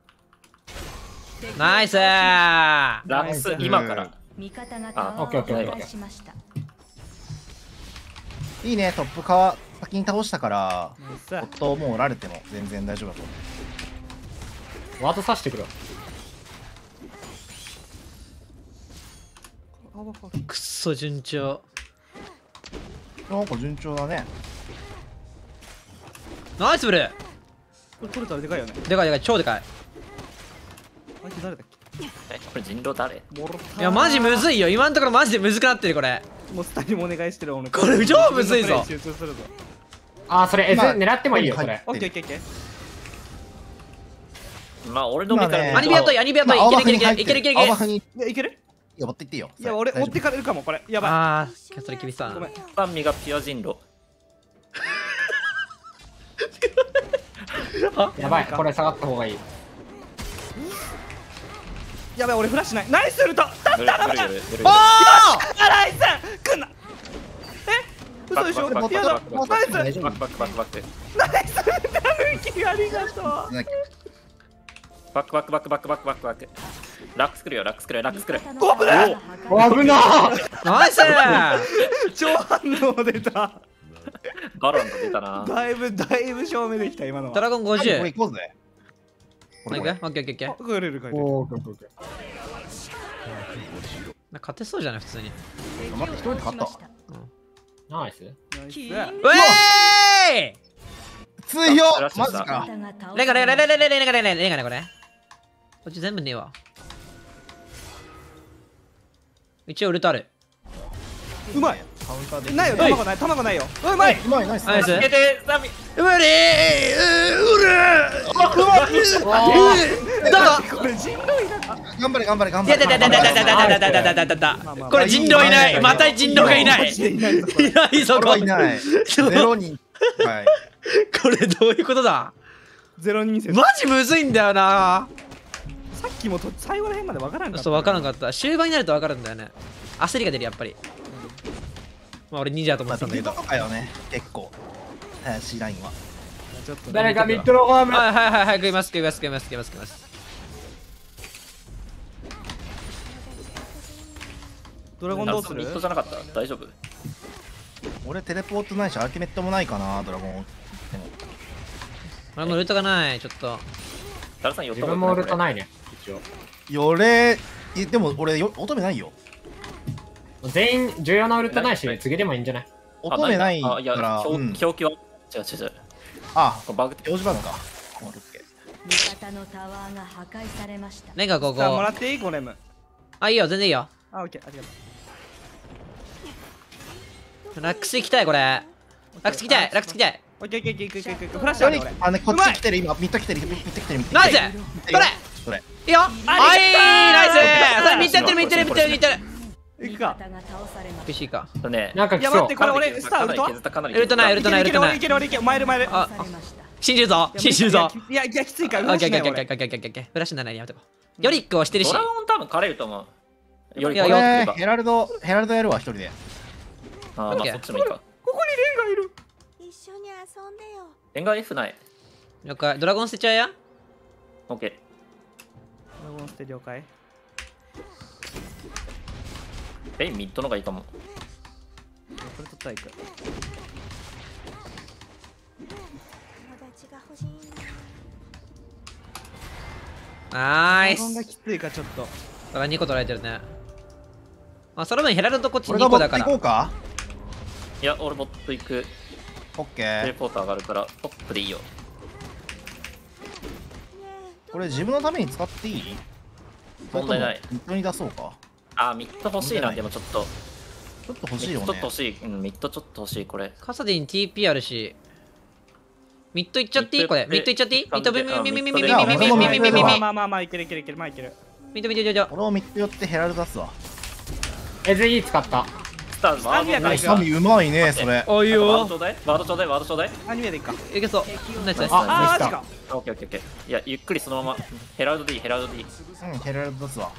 [SPEAKER 1] ナイスー。
[SPEAKER 6] ラックス、今から。
[SPEAKER 7] 味方が
[SPEAKER 6] あ
[SPEAKER 7] タワーを
[SPEAKER 3] オッケーオッケー
[SPEAKER 7] 破壊しました。
[SPEAKER 2] いいね、トップ川先に倒したから、
[SPEAKER 4] さ
[SPEAKER 2] ボットもうおられても全然大丈夫だと思う。
[SPEAKER 3] ワード刺してくる。
[SPEAKER 1] くっそ順調。
[SPEAKER 2] なんか順調だね。
[SPEAKER 1] ナイスブルー。
[SPEAKER 4] これ取れたらでかいよね
[SPEAKER 1] でかいでかい超でかい。
[SPEAKER 4] あいつ誰だっ
[SPEAKER 6] え、これ人狼誰？
[SPEAKER 4] けモロ
[SPEAKER 1] いやマジむずいよ。今のところマジでむずくなってるこれ。
[SPEAKER 4] もうスタにもお願いしてる俺
[SPEAKER 1] これ超むずいぞ
[SPEAKER 4] 集中するぞ
[SPEAKER 3] あーそれエズ
[SPEAKER 2] 今
[SPEAKER 3] 狙ってもいいよそれ。
[SPEAKER 4] オッケーオッケーオッケー
[SPEAKER 6] まあ、俺の目から見ると
[SPEAKER 1] アニビアといアニビアとい。いけるいけるいけるいけるいけるいける。
[SPEAKER 2] 青バフに、い
[SPEAKER 4] いやいける
[SPEAKER 2] や、持っていっていいよ。
[SPEAKER 4] いや俺
[SPEAKER 2] 大丈夫
[SPEAKER 4] 追ってかれるかもこれやばい
[SPEAKER 1] あー、それ厳しさ
[SPEAKER 4] ごめん。
[SPEAKER 6] ファンミがピュア人狼。
[SPEAKER 3] やばいこれ下がった方がいい。
[SPEAKER 4] やばい俺フラッシュないナイスウルト
[SPEAKER 6] ブルブルブルブル
[SPEAKER 1] おー
[SPEAKER 4] あナイス来んなえ嘘でしょ
[SPEAKER 6] バック
[SPEAKER 4] やだ
[SPEAKER 6] バックバックバック
[SPEAKER 4] ナイス
[SPEAKER 6] バックバックバックバック
[SPEAKER 4] ナイスダルキありがとう
[SPEAKER 2] なんだっけ
[SPEAKER 6] バックバックバックバックバックバックバックラックス来るよラックス来るよラックス来る
[SPEAKER 4] ゴブラ
[SPEAKER 3] 危なー。
[SPEAKER 1] ナイスー。
[SPEAKER 4] 超反応出た
[SPEAKER 6] バロンと出たな。
[SPEAKER 4] だいぶだいぶ正面できた今のは
[SPEAKER 1] ドラゴンごじゅう。
[SPEAKER 2] これ行こうぜ。こ
[SPEAKER 1] オッ
[SPEAKER 2] れこれ
[SPEAKER 1] ケーオッケーオッケー。
[SPEAKER 4] あくれるかいてる
[SPEAKER 3] おーオッケーオッケーオッケ
[SPEAKER 1] なんか勝てそうじゃない普通に。
[SPEAKER 7] 敵
[SPEAKER 2] 待って一人で勝った
[SPEAKER 7] を倒しました
[SPEAKER 3] ナイス。
[SPEAKER 4] ナイス
[SPEAKER 7] キング
[SPEAKER 1] うえーい
[SPEAKER 2] 強っ
[SPEAKER 6] フラッシュした
[SPEAKER 2] マジか。
[SPEAKER 7] 味方が倒さ
[SPEAKER 1] レンガレンガ
[SPEAKER 7] れました
[SPEAKER 1] レンガレンガレンガレンガレンガレンガねこれ。こっち全部ねえわ。一応ウルトある。
[SPEAKER 4] うまい。
[SPEAKER 2] カウンターで
[SPEAKER 4] ないよ、卵ない、卵ないよ。うまい。
[SPEAKER 2] うまいナイス
[SPEAKER 1] ナイス。
[SPEAKER 6] つけてサミ
[SPEAKER 1] うまいねーうるーどうぞ。
[SPEAKER 4] これ人狼いな。
[SPEAKER 2] 頑張れ頑張れ頑
[SPEAKER 1] い
[SPEAKER 2] 張れ
[SPEAKER 1] やだだだだだだだだだだだだだだ。これ人狼いない。また人狼がいない。
[SPEAKER 4] マジでいないぞこれ
[SPEAKER 1] いないぞ
[SPEAKER 2] これ
[SPEAKER 1] こ
[SPEAKER 2] はいないゼロ人はい
[SPEAKER 1] これどういうことだ。
[SPEAKER 4] ゼロ人生。
[SPEAKER 1] マジむずいんだよな。
[SPEAKER 4] さっきもと最後らへんまでわからんかった。
[SPEAKER 1] そう分からんかった。終盤になると分かるんだよね。焦りが出るやっぱり。まあ俺忍者だと思
[SPEAKER 2] まあ
[SPEAKER 1] ってたんだけど。
[SPEAKER 2] ビルドとかよね結構林ラインは
[SPEAKER 4] ちょっとね
[SPEAKER 3] 誰かミッドのファーム。
[SPEAKER 1] はいはいはいはい食います食います食います食います食います。
[SPEAKER 4] ドラゴンどうする
[SPEAKER 6] ミッドじゃなかった大丈夫？
[SPEAKER 2] 俺テレポートないしアルティメットもないかなドラゴンでも
[SPEAKER 1] 俺もルートがないちょっと。
[SPEAKER 6] ダルさん寄った
[SPEAKER 3] 自分もウルトないね。一応。
[SPEAKER 2] よれえでも俺よ乙女ないよ
[SPEAKER 3] 全員重要なウルトないし、次でもいいんじゃない？
[SPEAKER 2] 乙女ないか
[SPEAKER 6] あいや
[SPEAKER 2] ら
[SPEAKER 6] 表
[SPEAKER 2] うん
[SPEAKER 6] 表記は違う違う違う。
[SPEAKER 2] あ
[SPEAKER 6] これバグって
[SPEAKER 2] 表示バグかオッケー
[SPEAKER 7] 味方のタワーが破壊されました
[SPEAKER 1] レンガこ
[SPEAKER 4] さあもら
[SPEAKER 1] こ。
[SPEAKER 4] っていいゴレム。
[SPEAKER 1] あいいよ全然いいよ。
[SPEAKER 4] あ、オッケー、ありがとう。
[SPEAKER 1] ラックス行きたいこれ。ラックス行きたいラックス行きたい。
[SPEAKER 4] オッケーオッケーオッケーオッケーオッケーオッケー。フラッシュあるよ俺。
[SPEAKER 2] あねこっち来てる今ミッド来てるミッド来てるミッド
[SPEAKER 1] ナイス
[SPEAKER 2] 来てる
[SPEAKER 1] これ
[SPEAKER 2] それ
[SPEAKER 1] いいよ。はいナイス。それ見てってる見てる見てる見てる。
[SPEAKER 4] 行くか。
[SPEAKER 7] 味方が倒されまし
[SPEAKER 1] 厳しいか。
[SPEAKER 6] とね
[SPEAKER 4] いや
[SPEAKER 3] なんか来そう
[SPEAKER 4] 待って。これ俺スターウルト
[SPEAKER 6] かなり削ったかなり
[SPEAKER 1] ウルトないウルトないウルトない
[SPEAKER 4] いけるいけるいけるいけるマイルマイル。
[SPEAKER 1] あ
[SPEAKER 7] たされました
[SPEAKER 1] 信じるぞ信じるぞ。
[SPEAKER 4] いやいやきついから。
[SPEAKER 1] オッケーオッケーオッケーオッ
[SPEAKER 4] 俺
[SPEAKER 1] ケーオッケーオッケーオッケー。フラッシュならやめとこう。ヨリックをしてるし
[SPEAKER 6] ド。ラゴン多分枯れると思う。より
[SPEAKER 1] いや
[SPEAKER 6] これ来れば
[SPEAKER 2] 俺ヘラルドヘラルドやるわ一人で
[SPEAKER 6] あーまあそっちもいいか。
[SPEAKER 4] ここにレンがいる。
[SPEAKER 5] 一緒に遊んでよ。
[SPEAKER 6] レンガ F ない。
[SPEAKER 1] 了解。ドラゴン捨てちゃうや。
[SPEAKER 6] オッケー。
[SPEAKER 4] ドラゴン捨て了解。
[SPEAKER 6] レインミッドのがいいかも。
[SPEAKER 4] これ取ったらいく。
[SPEAKER 5] 友達が欲しいな。
[SPEAKER 1] ナイス。
[SPEAKER 4] ドラゴンがきついかちょっと。
[SPEAKER 1] だからにこ取られてるね。まあその分ヘラルドこっち
[SPEAKER 2] 俺
[SPEAKER 1] にこだから
[SPEAKER 2] が持っていこ。うか
[SPEAKER 6] いや俺ボット行く。
[SPEAKER 2] オッケー
[SPEAKER 6] テレポート上がるからトップでいいよ。
[SPEAKER 5] ねえ、
[SPEAKER 2] これ自分のために使っていい
[SPEAKER 6] 問題ない。
[SPEAKER 2] ミッドに出そうか
[SPEAKER 6] あーミッド欲しいな。でもちょっと
[SPEAKER 2] ちょっと欲しいよ
[SPEAKER 6] ミッドちょっと
[SPEAKER 2] ね
[SPEAKER 6] 欲しい。うんミッドちょっと欲しいこれ。
[SPEAKER 1] カサディン ティーピー あるし。ミッド行っちゃっていいこれ。ミッド行っちゃっていいミッドミミミミミミミミミミミミミミミミ
[SPEAKER 4] まあまあまあまあいけるいけるいけるまあいける。
[SPEAKER 1] ミッドミッドミッド。
[SPEAKER 2] 俺もミッド寄ってヘラルド出すわ
[SPEAKER 3] エズイー使った。
[SPEAKER 6] スターワードない
[SPEAKER 2] サミうまいねそれ
[SPEAKER 1] おいいよ
[SPEAKER 6] ワードちょう。だいワードちょうだいワードちょうだい。
[SPEAKER 4] アニメでいいか。
[SPEAKER 1] いけそう。ナイスナイス。
[SPEAKER 3] あ
[SPEAKER 4] あーマジ
[SPEAKER 3] できた
[SPEAKER 4] か。
[SPEAKER 6] オッケーオッケーオッケー。いやゆっくりそのままヘラルドでいいヘラルドでいい。
[SPEAKER 2] うんヘラルド出すわ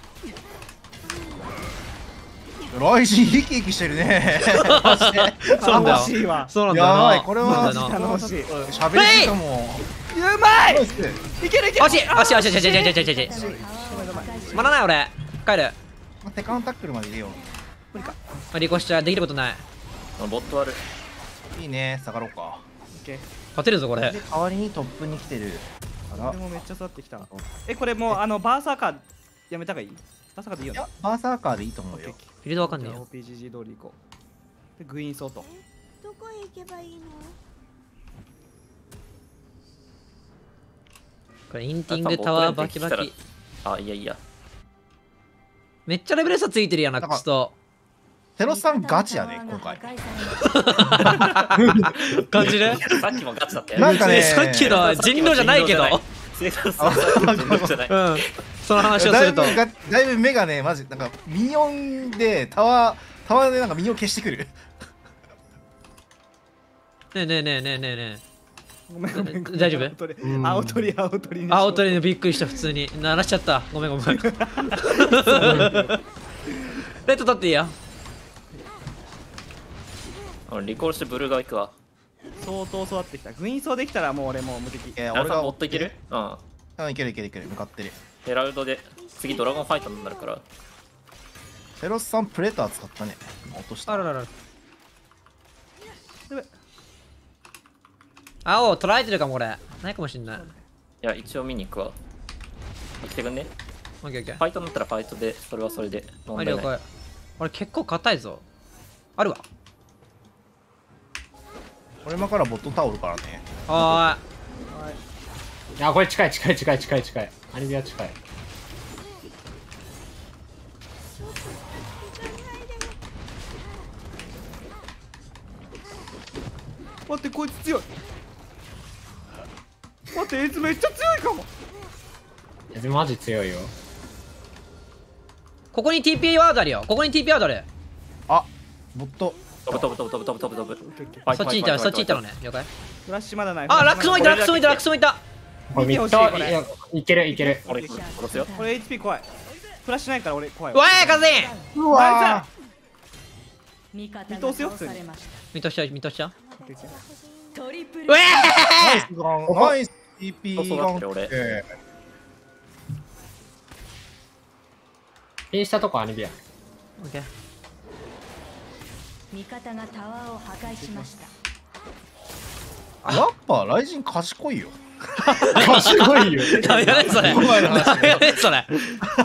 [SPEAKER 2] ライジン生き生きしてるねマジで
[SPEAKER 1] そうなんだよ
[SPEAKER 4] 欲しいわ。
[SPEAKER 1] そうなんだよな。
[SPEAKER 2] やばいこれは
[SPEAKER 1] そうなんだよな
[SPEAKER 4] 楽しい。
[SPEAKER 2] 喋り方も
[SPEAKER 4] うまい。いけるいける。
[SPEAKER 1] 惜しい惜しい惜しい惜しい惜しい惜しい惜しい惜しい。まだない俺。帰る。
[SPEAKER 2] テカウンタックルまで入れよ
[SPEAKER 4] 無理か。
[SPEAKER 1] まあリコしちゃできることない。
[SPEAKER 6] ボットある。
[SPEAKER 2] ういいね下がろうか
[SPEAKER 4] オッケー。
[SPEAKER 1] 勝てるぞこれ
[SPEAKER 2] で。代わりにトップに来てるあら
[SPEAKER 4] でもめっちゃ育ってきた。えこれもうあのバーサーカーやめた方がいい？バーサーカーでいいよね
[SPEAKER 2] いや。バーサーカーでいいと思うよ
[SPEAKER 1] フィールドわかんねえよ。
[SPEAKER 4] オーピージージー 通り行こう。でグイーンソート。
[SPEAKER 5] え、どこへ行けばいいの？
[SPEAKER 1] これインティングタワーバキバキ。
[SPEAKER 6] あいやいや。
[SPEAKER 1] めっちゃレベル差ついてるやんナックスと。
[SPEAKER 2] テロスさんガチやね今回
[SPEAKER 1] 感じる？
[SPEAKER 6] さっきもガチだったよ。
[SPEAKER 2] なんかね
[SPEAKER 1] さっきのは人狼じゃないけど。
[SPEAKER 6] 生活さん人狼じゃない。
[SPEAKER 1] うん。その話をすると。
[SPEAKER 2] だいぶがだいぶ目がねマジなんかミニオンでタワータワーでなんかミニオン消してくる
[SPEAKER 1] ねえねえねえねえねえね
[SPEAKER 4] ごめんごめんごめん。
[SPEAKER 1] 大丈夫
[SPEAKER 4] 青鳥青鳥青鳥にし
[SPEAKER 1] え。
[SPEAKER 4] よう。
[SPEAKER 1] 青鳥のびっくりした普通に。鳴らしちゃった。ごめんごめん。レッド取っていいよ。
[SPEAKER 6] 俺リコールしてブルー側行くわ。
[SPEAKER 4] 相当育ってきた。グイーンソーできたらもう俺もう無敵。
[SPEAKER 6] ダルさん
[SPEAKER 2] えー俺が
[SPEAKER 6] ボットいける？うん。
[SPEAKER 2] うんいけるいけるいける向かってる
[SPEAKER 6] ヘラルドで次ドラゴンファイトになるから。
[SPEAKER 2] テロスさんプレーター使ったね落とした
[SPEAKER 1] あららら。
[SPEAKER 4] やべ
[SPEAKER 1] 青捉えてるかも俺。ないかもしんない。
[SPEAKER 6] いや一応見に行くわ。来てくんね。
[SPEAKER 1] オッケーオッケー。
[SPEAKER 6] ファイトになったらファイトで、それはそれで問題ない。
[SPEAKER 1] はい了解。あれ結構硬いぞ。あるわ。
[SPEAKER 2] 俺今からボットタオルからね。
[SPEAKER 1] は
[SPEAKER 3] いや、これ近い近い近い近い近い。アニビは近い。
[SPEAKER 4] 待ってこいつ強い。待って、あいつめっちゃ強いかも。
[SPEAKER 3] え、でもマジ強いよ。
[SPEAKER 1] い。ここに ティーピー ワードあるよ。ここに ティーピー ワードある。
[SPEAKER 2] あ、ボット。
[SPEAKER 6] 飛ぶ飛ぶ飛ぶ飛ぶ飛ぶ飛ぶ飛ぶ。
[SPEAKER 4] オッケーオッケー
[SPEAKER 6] ファイト
[SPEAKER 1] そっちに行ったの、そっち行ったの
[SPEAKER 6] ファイ
[SPEAKER 1] ね。了解。
[SPEAKER 4] フラッシュまだない。
[SPEAKER 1] あ、ラックスもいた、ラックスもいた、ラックスもいた。
[SPEAKER 3] これミッ
[SPEAKER 4] 見てほしいこれ
[SPEAKER 3] ド、いや、いけるいける。
[SPEAKER 6] ト俺殺すよ。
[SPEAKER 4] 俺 エイチピー 怖い。フラッシュないから俺怖いうわ。
[SPEAKER 1] わー、カズイン。
[SPEAKER 2] うわ
[SPEAKER 7] 味方
[SPEAKER 4] 見通すよ
[SPEAKER 7] が倒されました。
[SPEAKER 1] 見通しちゃう、見通しちゃう。
[SPEAKER 7] トリプル
[SPEAKER 1] うえ
[SPEAKER 2] ーナイス ティーピー ガン。
[SPEAKER 6] そうそうだって
[SPEAKER 2] え
[SPEAKER 3] ピンしたとこアニビア。
[SPEAKER 1] オッケー。
[SPEAKER 7] 味方がタワーを破壊しました。
[SPEAKER 2] ーやっぱライジン賢いよ。
[SPEAKER 3] 賢いよ。
[SPEAKER 1] ダメだね、それ。
[SPEAKER 2] お前の話
[SPEAKER 1] ダメだね、それ。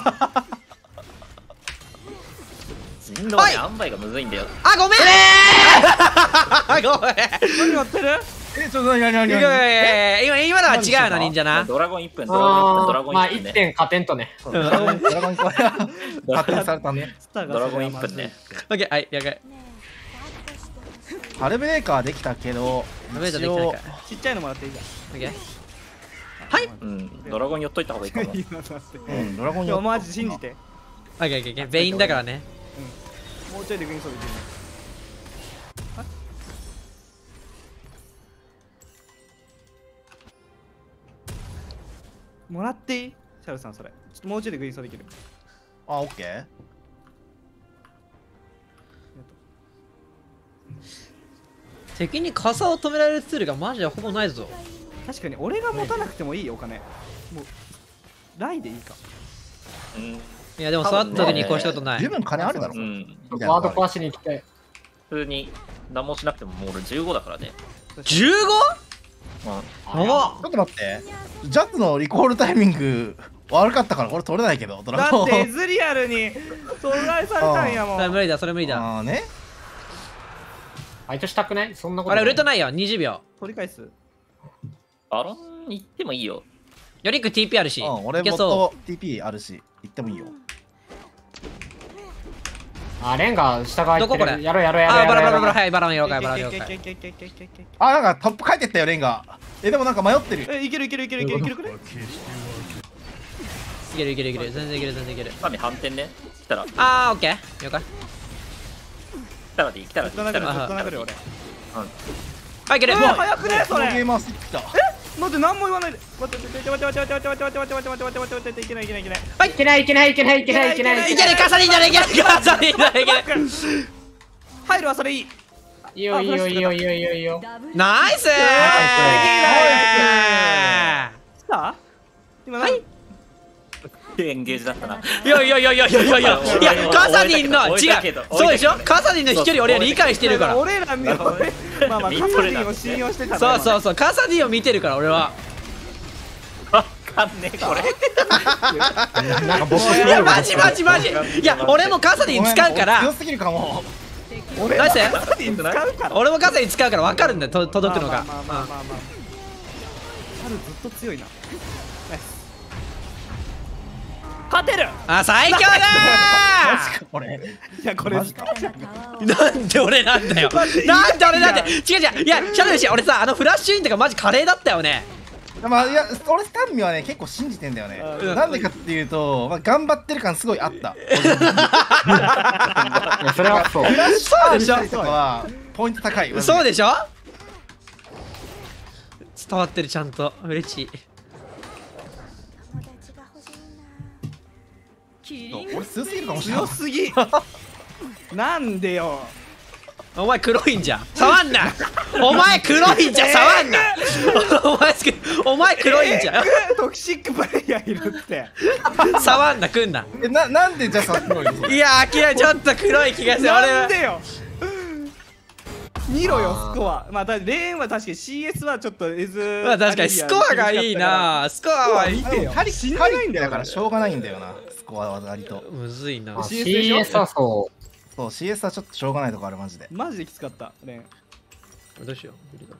[SPEAKER 6] 人狼ね、塩梅がむずいんだよ。
[SPEAKER 1] あ、ごめんごめん
[SPEAKER 4] 何やってる？
[SPEAKER 2] え、ちょっと何何何
[SPEAKER 1] いやいやいやいや今、今のは違うな、忍者な。
[SPEAKER 6] ドラゴンいっぷん、ドラゴンいっぷん、ドラゴン
[SPEAKER 3] まあ
[SPEAKER 6] いっぷんね。
[SPEAKER 3] いってん加点とね。
[SPEAKER 2] ドラゴン、ドラゴン勝手されたね。
[SPEAKER 4] スターが
[SPEAKER 6] ドラゴンいっぷんね。
[SPEAKER 1] オッケー、はい、了解。
[SPEAKER 5] ねえ抱っこしてほしい。
[SPEAKER 2] ハルブレーカーできたけど、
[SPEAKER 1] ダメだ、できてないか。
[SPEAKER 4] ちっちゃいのもらっていいじゃん。
[SPEAKER 1] オッケー。
[SPEAKER 4] はい。
[SPEAKER 6] うん、ドラゴン寄っといた方がいいかも。
[SPEAKER 4] 今の待って
[SPEAKER 2] うん、ドラゴン
[SPEAKER 4] でもマジ信じて。
[SPEAKER 1] オッケー、オッケー、オッケー。ベインだからね。
[SPEAKER 4] もうちょいでグリーンソードいける。もらっていい？シャルさんそれ。ちょっともうちょいでグリーンソードいける。
[SPEAKER 2] あ、オッケー。
[SPEAKER 1] 敵に傘を止められるツールがマジでほぼないぞ。
[SPEAKER 4] 確かに俺が持たなくてもいいお金。もうライでいいか。
[SPEAKER 6] うん。
[SPEAKER 1] いや、でも触った時にこうしたことない
[SPEAKER 2] 十。分金あるだろ。
[SPEAKER 6] うん。
[SPEAKER 3] ワード壊しに行きたい。
[SPEAKER 6] 普通に何もしなくてももう俺じゅうごだからね。
[SPEAKER 1] じゅうご?
[SPEAKER 6] うん。
[SPEAKER 1] やば
[SPEAKER 2] ちょっと待って。ジャッズのリコールタイミング悪かったからこれ取れないけど、ドラ
[SPEAKER 4] だ
[SPEAKER 2] ゴン。
[SPEAKER 4] ってエズリアルに阻害されたんやもん。
[SPEAKER 1] それ無理だ、それ無理だ。
[SPEAKER 2] ああね。
[SPEAKER 3] バイトしたくないそんなこと
[SPEAKER 1] あれ、
[SPEAKER 3] ない。
[SPEAKER 1] ウルトないよ、にじゅうびょ
[SPEAKER 4] 取り返す。
[SPEAKER 6] バロンに行ってもいいよ。
[SPEAKER 1] う。よりく ティーピー あるし。
[SPEAKER 2] うん、俺
[SPEAKER 1] いけそ
[SPEAKER 2] もと ティーピー あるし、行ってもいいよ。
[SPEAKER 3] あ、レンガ下側行ってる。
[SPEAKER 1] どここれ
[SPEAKER 3] やろうやろう
[SPEAKER 1] う。あー、
[SPEAKER 3] やろうやろう
[SPEAKER 1] バラバラバラ、
[SPEAKER 3] やろう。
[SPEAKER 1] はい、バラの了解、バラの了解。
[SPEAKER 2] あ、なんかトップ書いてったよ、レンガ。え、でもなんか迷ってる。
[SPEAKER 4] え、いけるいけるいけるいけるいけるくね。
[SPEAKER 1] いけるいけるいける、全然いける、全然いける。
[SPEAKER 6] 神反転ね。来たら、来
[SPEAKER 1] あー、オッケー。了解。
[SPEAKER 6] たらでいい、来たらでいい。来た
[SPEAKER 4] ずっと流れる、ずっ
[SPEAKER 6] らでいい
[SPEAKER 4] と流れる俺。
[SPEAKER 1] はい、いける。
[SPEAKER 4] えー、早くねそれ。
[SPEAKER 2] このゲーマースティック来た。
[SPEAKER 4] 待って、何も言わないで。待って待って待って待って待って待って待って待って待って待って待って待って待っていけないいけないいけない。
[SPEAKER 3] いけないいけないいけないいけないいけない
[SPEAKER 1] いける、カサリンじゃない、いける、カサリンじゃない、いける。
[SPEAKER 4] 入るわそれいい。
[SPEAKER 3] いいよいいよいいよいいよいいよいいよ。
[SPEAKER 7] ダブル
[SPEAKER 1] ナイスー。
[SPEAKER 4] 来た？今何？
[SPEAKER 6] エンゲージだったな。
[SPEAKER 1] いやいやいやいやいやいやいや、いや、カサディンの、違う、そうでしょ、カサディンの飛距離俺は理解してるから。
[SPEAKER 4] 俺ら見よ。まあまあカサディンを信用してた。
[SPEAKER 1] そうそうそう、カサディンを見てるから俺は。
[SPEAKER 6] わかんねえ、これ。
[SPEAKER 3] なんか僕
[SPEAKER 1] いや、マジマジマジ。いや、俺もカサディン使うから
[SPEAKER 2] 強。すぎるかも。
[SPEAKER 4] 俺
[SPEAKER 1] ナイス。
[SPEAKER 4] カサディン使うから。
[SPEAKER 1] 俺もカサディン使うから分かるんだよ、と届くのが。
[SPEAKER 4] まあまあまあまあまあ。春ずっと強いな。ナイス。勝てる。
[SPEAKER 1] あ、最強だ
[SPEAKER 2] これ。
[SPEAKER 4] いやこれ
[SPEAKER 2] マジか。
[SPEAKER 7] 味方のタワーを
[SPEAKER 1] ー。なんで俺なんだよ。なんで俺なんで。違う違う。いや、シャドウシ、俺さ、あのフラッシュインとかマジ華麗だったよね。
[SPEAKER 2] まあ、いや、俺スタンミはね、結構信じてんだよね。
[SPEAKER 1] うん
[SPEAKER 2] なんでかっていうと、まあ、頑張ってる感すごいあった。
[SPEAKER 3] いやそれはそう。
[SPEAKER 2] フラッシュアウトしたりとかは、ポイント高い。
[SPEAKER 1] そうでしょ。伝わってる、ちゃんと。嬉しい。
[SPEAKER 5] 友達が欲しいな。
[SPEAKER 7] キリン
[SPEAKER 2] 俺強すぎるかもしれない
[SPEAKER 4] 強。すぎ。なんでよ。
[SPEAKER 1] お前黒いんじゃん。触んな。お前黒いんじゃん。触んな。お前すお前黒いんじゃん。
[SPEAKER 4] トキシックプレイヤーいるって。
[SPEAKER 1] 触んな、くんな。
[SPEAKER 2] え、な、なんでじゃあさ、黒いのそれ
[SPEAKER 1] いや、明らかにちょっと黒い気がする。俺は。
[SPEAKER 4] なんでよ。 見ろよスコア。まあだレーンは確かに シーエス はちょっとエズ
[SPEAKER 1] まあ確かにスコアがいいな。スコアはいい。
[SPEAKER 4] 見てよ。
[SPEAKER 2] タリ
[SPEAKER 4] 死んでないんだよ
[SPEAKER 2] だからしょうがないんだよな、スコアは割と。
[SPEAKER 1] むずいな。
[SPEAKER 3] あ
[SPEAKER 4] シー
[SPEAKER 3] シ
[SPEAKER 4] エス でしょ
[SPEAKER 3] ーエス はそう。
[SPEAKER 2] そう、シーエス はちょっとしょうがないとこある、マジで。
[SPEAKER 4] マジできつかったレーン。
[SPEAKER 1] どうしよう。ビリだ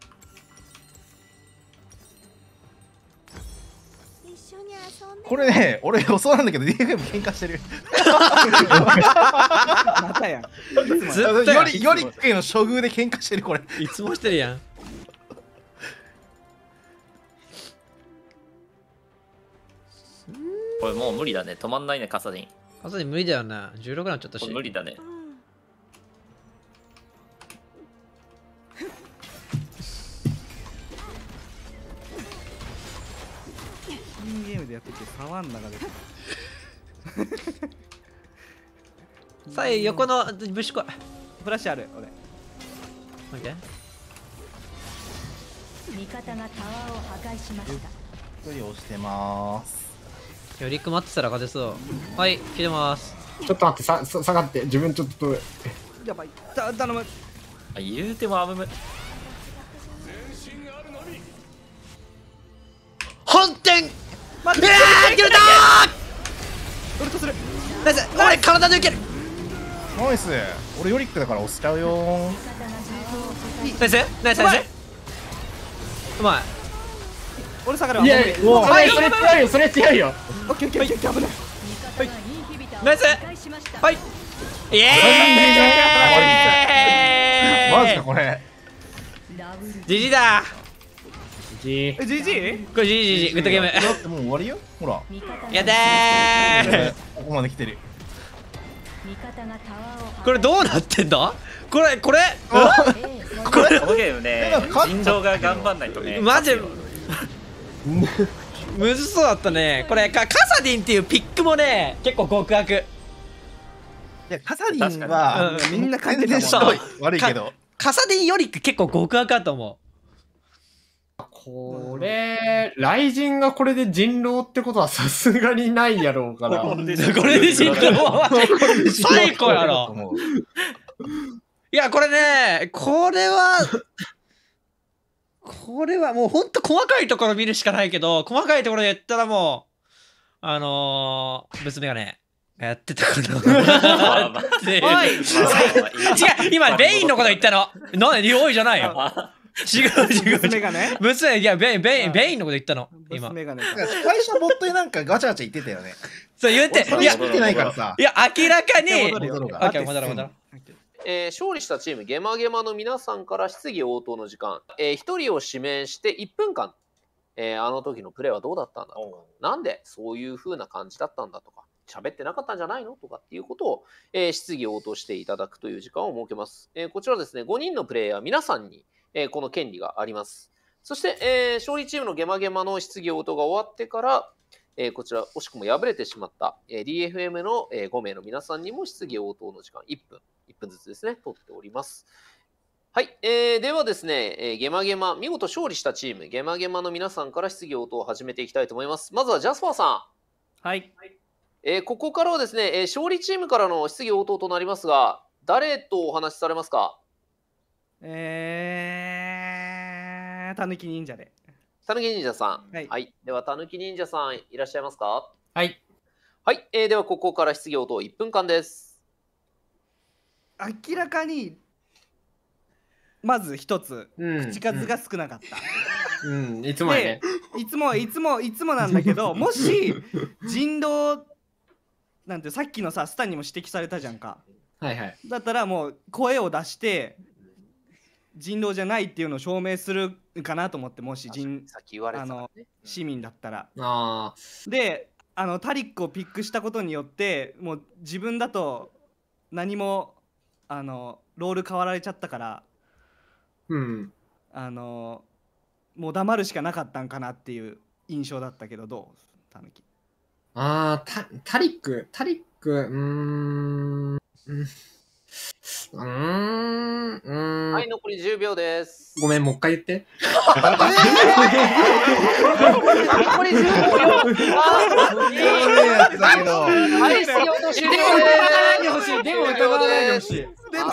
[SPEAKER 5] 一緒に遊んで。
[SPEAKER 2] これね、俺予想なんだけど ディーエフエム 喧嘩してる。
[SPEAKER 4] またやん。
[SPEAKER 1] ずっとや
[SPEAKER 2] より、よりっくへの処遇で喧嘩してる、これ。
[SPEAKER 1] いつもしてるやん。
[SPEAKER 6] これもう無理だね。止まんないね、カサディン。
[SPEAKER 1] まさに無理だよな。じゅうろくになっちゃったし。
[SPEAKER 6] これ無理だね。
[SPEAKER 4] インゲームでやっててサワンナが出て
[SPEAKER 1] さあ横のブッシュ来い。
[SPEAKER 4] フラッシュある俺。
[SPEAKER 1] オッケー。
[SPEAKER 7] 味方がタワーを破壊しました。
[SPEAKER 2] 一人押してまーす。
[SPEAKER 1] よりくまってたら勝てそう。はい、来てます。
[SPEAKER 3] ちょっと待って、ささ下がって、自分ちょっと。
[SPEAKER 4] やばい。た頼む。
[SPEAKER 6] あ、言うてもアブム。
[SPEAKER 1] 本店
[SPEAKER 4] 待って
[SPEAKER 1] うわー切れた
[SPEAKER 4] ウルトする。
[SPEAKER 1] ーナイス俺体で受ける
[SPEAKER 2] ナイス。俺ヨリックだから押しちゃうよー。
[SPEAKER 1] ナイスナイスナイスうまい
[SPEAKER 4] 俺下がるわ。
[SPEAKER 3] いや
[SPEAKER 4] もう
[SPEAKER 3] いや、それそれ強いよ、それ強いよ。
[SPEAKER 4] オッケーオッケーオッケーオッケー危ない。
[SPEAKER 7] 味方がインヒビターを
[SPEAKER 1] ナイス
[SPEAKER 7] 破壊しました。
[SPEAKER 1] はいイエーイ
[SPEAKER 2] マジかこれ。
[SPEAKER 7] ダブル
[SPEAKER 1] ジジだ
[SPEAKER 3] じ
[SPEAKER 4] え ジージー？
[SPEAKER 1] これジジジジグッドゲーム
[SPEAKER 2] だってもう終わりよ。ほら。
[SPEAKER 7] 味方が
[SPEAKER 1] やったー
[SPEAKER 2] ここまで来てる。
[SPEAKER 7] 味方がタワーを破壊。
[SPEAKER 1] これどうなってんだこれこれ
[SPEAKER 6] これこのゲームね
[SPEAKER 2] えなんか勝っ、
[SPEAKER 6] 人狼が頑張んないとね。
[SPEAKER 1] マジむずそうだったねこれかカサディンっていうピックもね結構極悪
[SPEAKER 2] いや、カサディンは
[SPEAKER 1] 確か
[SPEAKER 4] にうんみんな勝
[SPEAKER 2] 全
[SPEAKER 4] ってたもん
[SPEAKER 2] 然しどい。悪いけど。
[SPEAKER 1] カサディンより結構極悪だと思
[SPEAKER 3] これ、雷神がこれで人狼ってことはさすがにないやろうから。
[SPEAKER 1] うこれで人狼は最高やろいやこれねこれはこれはもうほんと細かいところ見るしかないけど細かいところで言ったらもうあのー、娘がねやってたかな
[SPEAKER 6] まあまあ
[SPEAKER 1] で
[SPEAKER 6] まあまあまあ
[SPEAKER 1] 違う今ベインのこと言ったのなんで多いじゃないよ違う違う違う
[SPEAKER 4] 娘がね。
[SPEAKER 1] 娘いやベインベインベインのこと言ったの今
[SPEAKER 4] 娘がね。
[SPEAKER 2] 最初ボットでなんかガチャガチャ言ってたよね。
[SPEAKER 1] そう言っていや
[SPEAKER 2] それ知ってないからさ。
[SPEAKER 1] いや明らかに
[SPEAKER 4] 戻るよ
[SPEAKER 2] 戻る
[SPEAKER 1] オッケー戻ろう戻ろう
[SPEAKER 8] えー勝利したチームゲマゲマの皆さんから質疑応答の時間、えー、ひとりを指名していっぷんかん、えーあの時のプレーはどうだったんだとか、なんでそういう風な感じだったんだとか、喋ってなかったんじゃないのとかっていうことを、えー質疑応答していただくという時間を設けます。えーこちらですね、ごにんのプレイヤー皆さんに、えーこの権利があります。そして、えー勝利チームのゲマゲマの質疑応答が終わってから、えーこちら惜しくも敗れてしまった、えー ディーエフエム の、えーごめいの皆さんにも質疑応答の時間いっぷん、いっぷんずつですね、取っております。はい、えー、ではですね、えーゲマゲマ、見事勝利したチーム、ゲマゲマの皆さんから質疑応答を始めていきたいと思います。まずはジャスパーさ
[SPEAKER 4] はい。
[SPEAKER 8] ん、えーここからはですね、えー勝利チームからの質疑応答となりますが、誰とお話しされますか？
[SPEAKER 4] えー、たぬき忍者で。
[SPEAKER 8] たぬき忍者さん。
[SPEAKER 4] はい
[SPEAKER 8] では、たぬき忍者さん、いらっしゃいますか？
[SPEAKER 3] はい。
[SPEAKER 8] はい、えーでは、ここから質疑応答いっぷんかんです。
[SPEAKER 4] 明らかに、まず一つ、
[SPEAKER 3] うん。
[SPEAKER 4] 口数が少なかった。
[SPEAKER 3] うん、いつもやね。
[SPEAKER 4] いつもいつもいつもなんだけど、もし人狼なんてさっきのさスタンにも指摘されたじゃんか。
[SPEAKER 3] はいはい。
[SPEAKER 4] だったらもう声を出して人狼じゃないっていうのを証明するかなと思って、もし人
[SPEAKER 8] さっき言われてたからね。
[SPEAKER 4] 市民だったら。
[SPEAKER 3] あ
[SPEAKER 4] で、あのタリックをピックしたことによってもう自分だと何もあのロール変わられちゃったから、
[SPEAKER 3] うん。
[SPEAKER 4] あのもう黙るしかなかったんかなっていう印象だったけど、どうたぬき？
[SPEAKER 3] あー、タタリック、タリック、うーん。うん。うーん。うーん。
[SPEAKER 8] はい、残りじゅうびょうです。
[SPEAKER 3] ごめん、もう一回言って。
[SPEAKER 8] 残りじゅうびょう。はい、質疑応答終了
[SPEAKER 3] でも疑わないでほしい。でも疑わないでほしい。
[SPEAKER 8] あ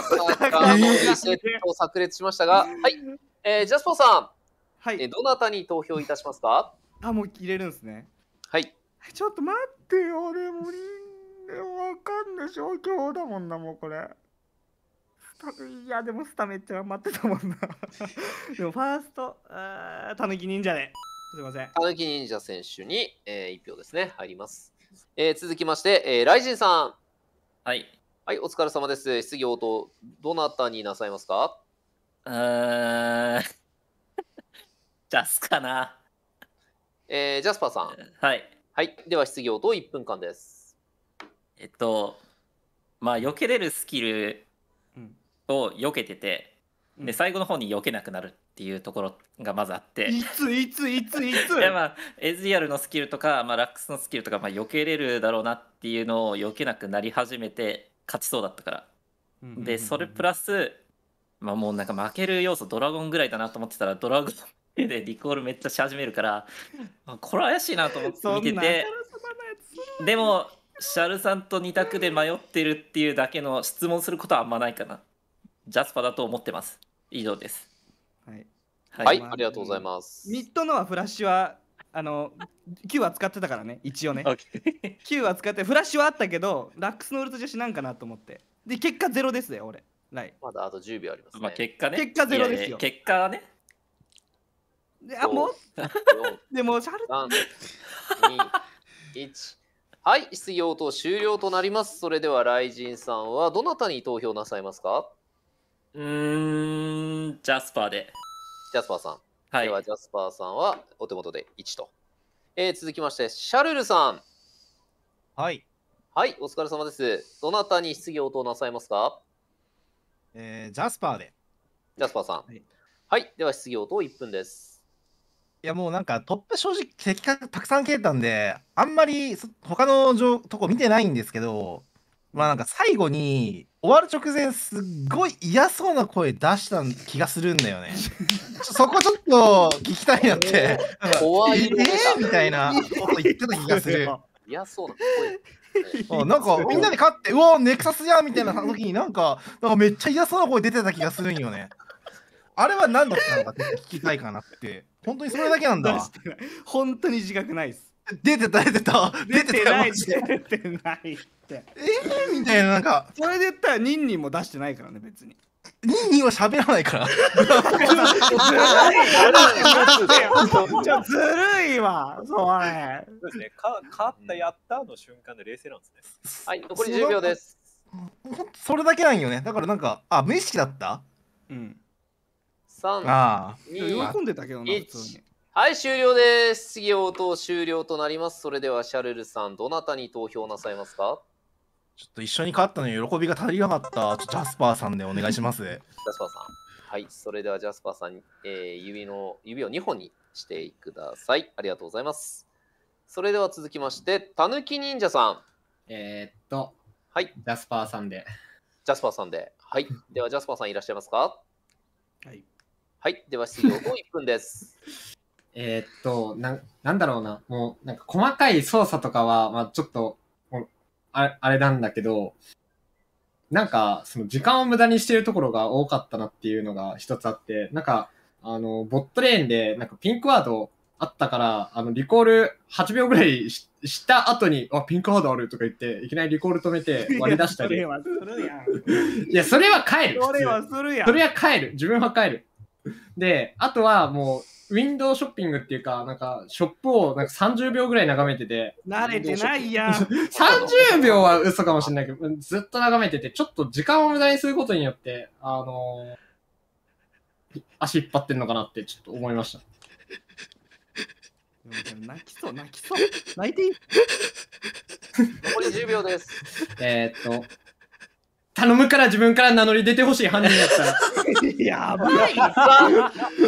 [SPEAKER 8] さかのリセット炸裂しましたが、はい、えー、ジャスパーさん、
[SPEAKER 4] はい
[SPEAKER 8] えーどなたに投票いたしますか？
[SPEAKER 4] あ、もう入れるんですね。
[SPEAKER 8] はい。
[SPEAKER 4] ちょっと待ってよ、でも、わかんない状況だもんな、もうこれ。スタいや、でもスタめっちゃ頑張ってたもんな。でも、ファースト、たぬき忍者で。すいません。
[SPEAKER 8] たぬき忍者選手に、えー、いち票ですね、入ります。えー、続きまして、えー、ライジンさん。
[SPEAKER 6] はい。
[SPEAKER 8] はい、お疲れ様です。質疑応答、どなたになさいますか？
[SPEAKER 6] うーん。ジャスかな。
[SPEAKER 8] えー、ジャスパーさん。
[SPEAKER 6] はい。
[SPEAKER 8] はい、では質疑応答いっぷんかんです。
[SPEAKER 6] えっと、まあ、避けれるスキル
[SPEAKER 4] うん
[SPEAKER 6] を避けてて、
[SPEAKER 4] うん
[SPEAKER 6] で、最後の方に避けなくなるっていうところがまずあって、
[SPEAKER 4] いついついついつ
[SPEAKER 6] いやまあ、エズリアルのスキルとか、まあ、ラックスのスキルとか、まあ、避けれるだろうなっていうのを避けなくなり始めて勝ちそうだったから。で、それプラス、まあもうなんか負ける要素ドラゴンぐらいだなと思ってたら、ドラゴンでリコールめっちゃし始めるから、あこれ怪しいなと思って
[SPEAKER 4] そんな
[SPEAKER 6] 見てて、
[SPEAKER 4] あからさまなやつ
[SPEAKER 6] でも、シャルさんとに択で迷ってるっていうだけの質問することはあんまないかな。ジャスパだと思ってます。以上です。
[SPEAKER 4] はい
[SPEAKER 6] は
[SPEAKER 8] はい、ありがとうございます。
[SPEAKER 4] ミッドのはフラッシュはあの Q は使ってたからね、一応ね。
[SPEAKER 6] オッケー
[SPEAKER 4] Q は使ってフラッシュはあったけどラックスのウルトじゃしなんかなと思って。で結果ゼロですよ俺。ライ
[SPEAKER 8] まだあとじゅうびょうありますね。
[SPEAKER 6] まあ結果ね。
[SPEAKER 4] 結果ゼロですよ
[SPEAKER 6] いやいや結果はね。
[SPEAKER 4] であもう
[SPEAKER 8] よん
[SPEAKER 4] でもシャル
[SPEAKER 8] さん、に、いち。はい、質疑応答終了となります。それでは、ライジンさんはどなたに投票なさいますか？
[SPEAKER 6] うーん、ジャスパーで。
[SPEAKER 8] ジャスパーさん。
[SPEAKER 6] はい
[SPEAKER 8] で。は、ジャスパーさんはお手元でいちと。えー続きまして、シャルルさん。
[SPEAKER 2] はい。
[SPEAKER 8] はい、お疲れ様です。どなたに質疑応答なさいますか？
[SPEAKER 2] えー、ジャスパーで。
[SPEAKER 8] ジャスパーさん。
[SPEAKER 4] はい
[SPEAKER 8] はい、では質疑応答いっぷんです。
[SPEAKER 2] いやもうなんかトップ正直敵がたくさん消えたんで、あんまりそ他の状とこ見てないんですけど、まあなんか最後に終わる直前すっごい嫌そうな声出した気がするんだよね。ちょそこちょっと聞きたいなって。なんか
[SPEAKER 8] 怖い
[SPEAKER 2] え
[SPEAKER 8] 色出た
[SPEAKER 2] ーみたいなこと言ってた気がする。
[SPEAKER 8] 嫌そうな
[SPEAKER 2] あなんかみんなで勝って、うわネクサスやんみたいな時になんか、なんかめっちゃ嫌そうな声出てた気がするんよね。あれは何だったのかって聞きたいかなって。本当にそれだけなんだ。
[SPEAKER 4] 本当に自覚ないっす。
[SPEAKER 2] 出てた出てた出てたよ
[SPEAKER 4] ない
[SPEAKER 2] マジで。
[SPEAKER 4] 出てないって。
[SPEAKER 2] えーみたいななんか、
[SPEAKER 4] それで言ったらニンニンも出してないからね別に。
[SPEAKER 2] ニンニンは喋らないから。
[SPEAKER 4] ちょずるいわそれ。
[SPEAKER 9] そうですね。か勝ったやったの瞬間で冷静なんですね。
[SPEAKER 8] はい、残りじゅうびょうです。
[SPEAKER 2] ほんとそれだけなんよね。だからなんか、あ、無意識だった
[SPEAKER 4] うん。
[SPEAKER 8] さん、
[SPEAKER 2] ああ。
[SPEAKER 4] 喜
[SPEAKER 8] に、
[SPEAKER 4] んでたけどな普通に。
[SPEAKER 8] はい、終了です。質疑応答終了となります。それでは、シャルルさん、どなたに投票なさいますか？
[SPEAKER 2] ちょっと一緒に勝ったのに喜びが足りなかった。ちょっとジャスパーさんでお願いします。
[SPEAKER 8] ジャスパーさん。はい、それではジャスパーさん、えー指の指をにほんにしてください。ありがとうございます。それでは続きまして、たぬき忍者さん。
[SPEAKER 3] えー、っと、
[SPEAKER 8] はい、
[SPEAKER 3] ジャスパーさんで。
[SPEAKER 8] ジャスパーさんで。はい、ではジャスパーさんいらっしゃいますか？
[SPEAKER 4] はい。
[SPEAKER 8] はい、では質疑応答いっぷんです。
[SPEAKER 3] えー、っとな、なんだろうな、もう、なんか細かい操作とかは、まあちょっと、もうあれあれなんだけど、なんか、その時間を無駄にしてるところが多かったなっていうのが一つあって、なんか、あの、ボットレーンで、なんかピンクワードあったから、あの、リコールはちびょうぐらいしした後に、あ、ピンクワードあるとか言って、いきなりリコール止めて割り出したり。
[SPEAKER 4] それはするやん。
[SPEAKER 3] いや、それは帰る。
[SPEAKER 4] それ
[SPEAKER 3] 普通
[SPEAKER 4] はするやん。
[SPEAKER 3] それは帰る。自分は帰る。で、あとはもう、ウィンドウショッピングっていうか、なんか、ショップをなんかさんじゅうびょうぐらい眺めてて、
[SPEAKER 4] 慣れてないやん。
[SPEAKER 3] さんじゅうびょうは嘘かもしれないけど、ずっと眺めてて、ちょっと時間を無駄にすることによって、あのー足引っ張ってんのかなってちょっと思いました。
[SPEAKER 4] 泣きそう、泣きそう。泣いていい？
[SPEAKER 8] 残りじゅうびょうです。
[SPEAKER 3] えーっと、頼むから自分から名乗り出てほしい犯人やったら、
[SPEAKER 4] やばい。
[SPEAKER 8] さん、に、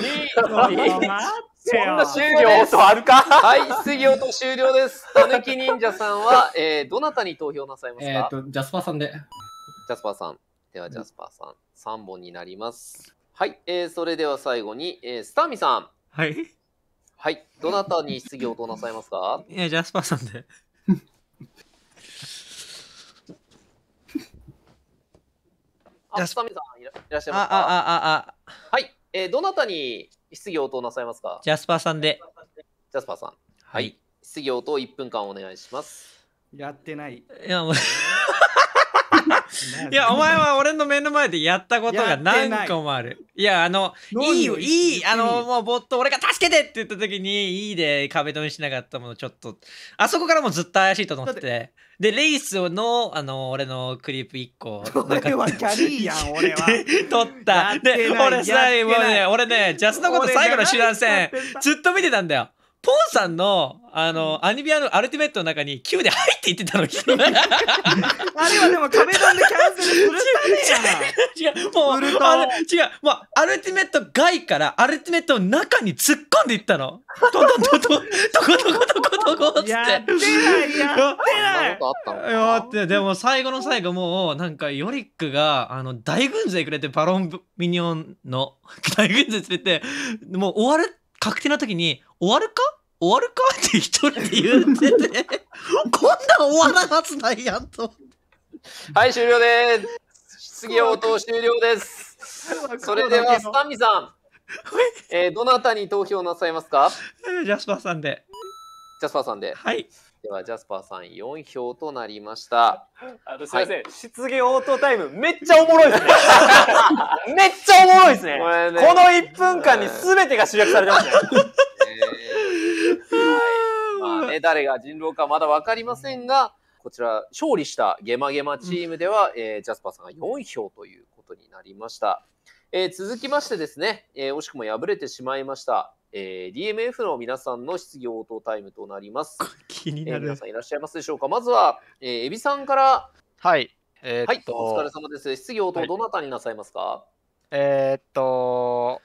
[SPEAKER 4] そ
[SPEAKER 8] んな終了とあるかはい、質疑応答終了です。たぬき忍者さんは、えーどなたに投票なさいますか？
[SPEAKER 3] えーっと、ジャスパーさんで。
[SPEAKER 8] ジャスパーさん。では、ジャスパーさん、さんぼんになります。はい、えーそれでは最後に、えースターミさん。
[SPEAKER 1] はい。
[SPEAKER 8] はい、どなたに質疑応答なさいますか？
[SPEAKER 1] いや、ジャスパーさんで。
[SPEAKER 8] あ、スタミさんいらいらっしゃい
[SPEAKER 1] あ、あ、
[SPEAKER 8] ますか？
[SPEAKER 1] あ、あ、あ、
[SPEAKER 8] はい、えーどなたに質疑応答なさいますか？
[SPEAKER 1] ジャスパーさんで。
[SPEAKER 8] ジャスパーさん。はい。質疑応答いっぷんかんお願いします。
[SPEAKER 4] やってない。
[SPEAKER 1] いや、もういや、お前は俺の目の前でやったことが何個もある。いや、あの、いいよ、いい、あの、もうボット、俺が助けてって言った時に、いいで壁ドンしなかったもの、ちょっと、あそこからもうずっと怪しいと思ってて、で、レイスの、あの、俺のクリープいっこ、
[SPEAKER 4] 俺はキャリーやん、俺は。
[SPEAKER 1] 取った。で、俺さ、もうね、俺ね、ジャスのこと最後の集団戦、ずっと見てたんだよ。ポンさんの、あの、アニビアのアルティメットの中にきゅうで入っていってたのに。
[SPEAKER 4] あれはでも壁ドンでキャンセルするためやん。
[SPEAKER 1] 違う、もう、あれ違う、もう、アルティメット外からアルティメットの中に突っ込んでいったの。トントントントン、トコトコトコトコっつって。
[SPEAKER 4] やってない、やってない。
[SPEAKER 1] やってでも最後の最後もうなんかヨリックがあの大軍勢くれてバロンミニオンの大軍勢連れてもう終わる確定な時に終わるか終わるかって一人で言っててこんなん終わらんはずないやんと。
[SPEAKER 8] はい、終了です。質疑応答終了です。それではスタミさん、えー、どなたに投票なさいますか？
[SPEAKER 1] ジャスパーさんで。
[SPEAKER 8] ジャスパーさんで。
[SPEAKER 1] はい。
[SPEAKER 8] ではジャスパーさんよん票となりました。
[SPEAKER 9] あのすみません、はい、質疑応答タイムめっちゃおもろいですね。めっちゃおもろいですね。これね、このいっぷんかんに全てが集約されてますね。
[SPEAKER 8] えー、はい。まあね、誰が人狼かまだ分かりませんが、こちら勝利したゲマゲマチームでは、うん、えー、ジャスパーさんがよん票ということになりました。えー、続きましてですね、えー、惜しくも敗れてしまいました。えー、ディーエムエフ の皆さんの質疑応答タイムとなります。
[SPEAKER 1] 気になる、
[SPEAKER 8] えー、皆さんいらっしゃいますでしょうか。まずは、えー、エビさんから。
[SPEAKER 10] はい。えー、っと、
[SPEAKER 8] はい、お疲れ様です。質疑応答どなたになさいますか？はい、
[SPEAKER 10] えー、っと、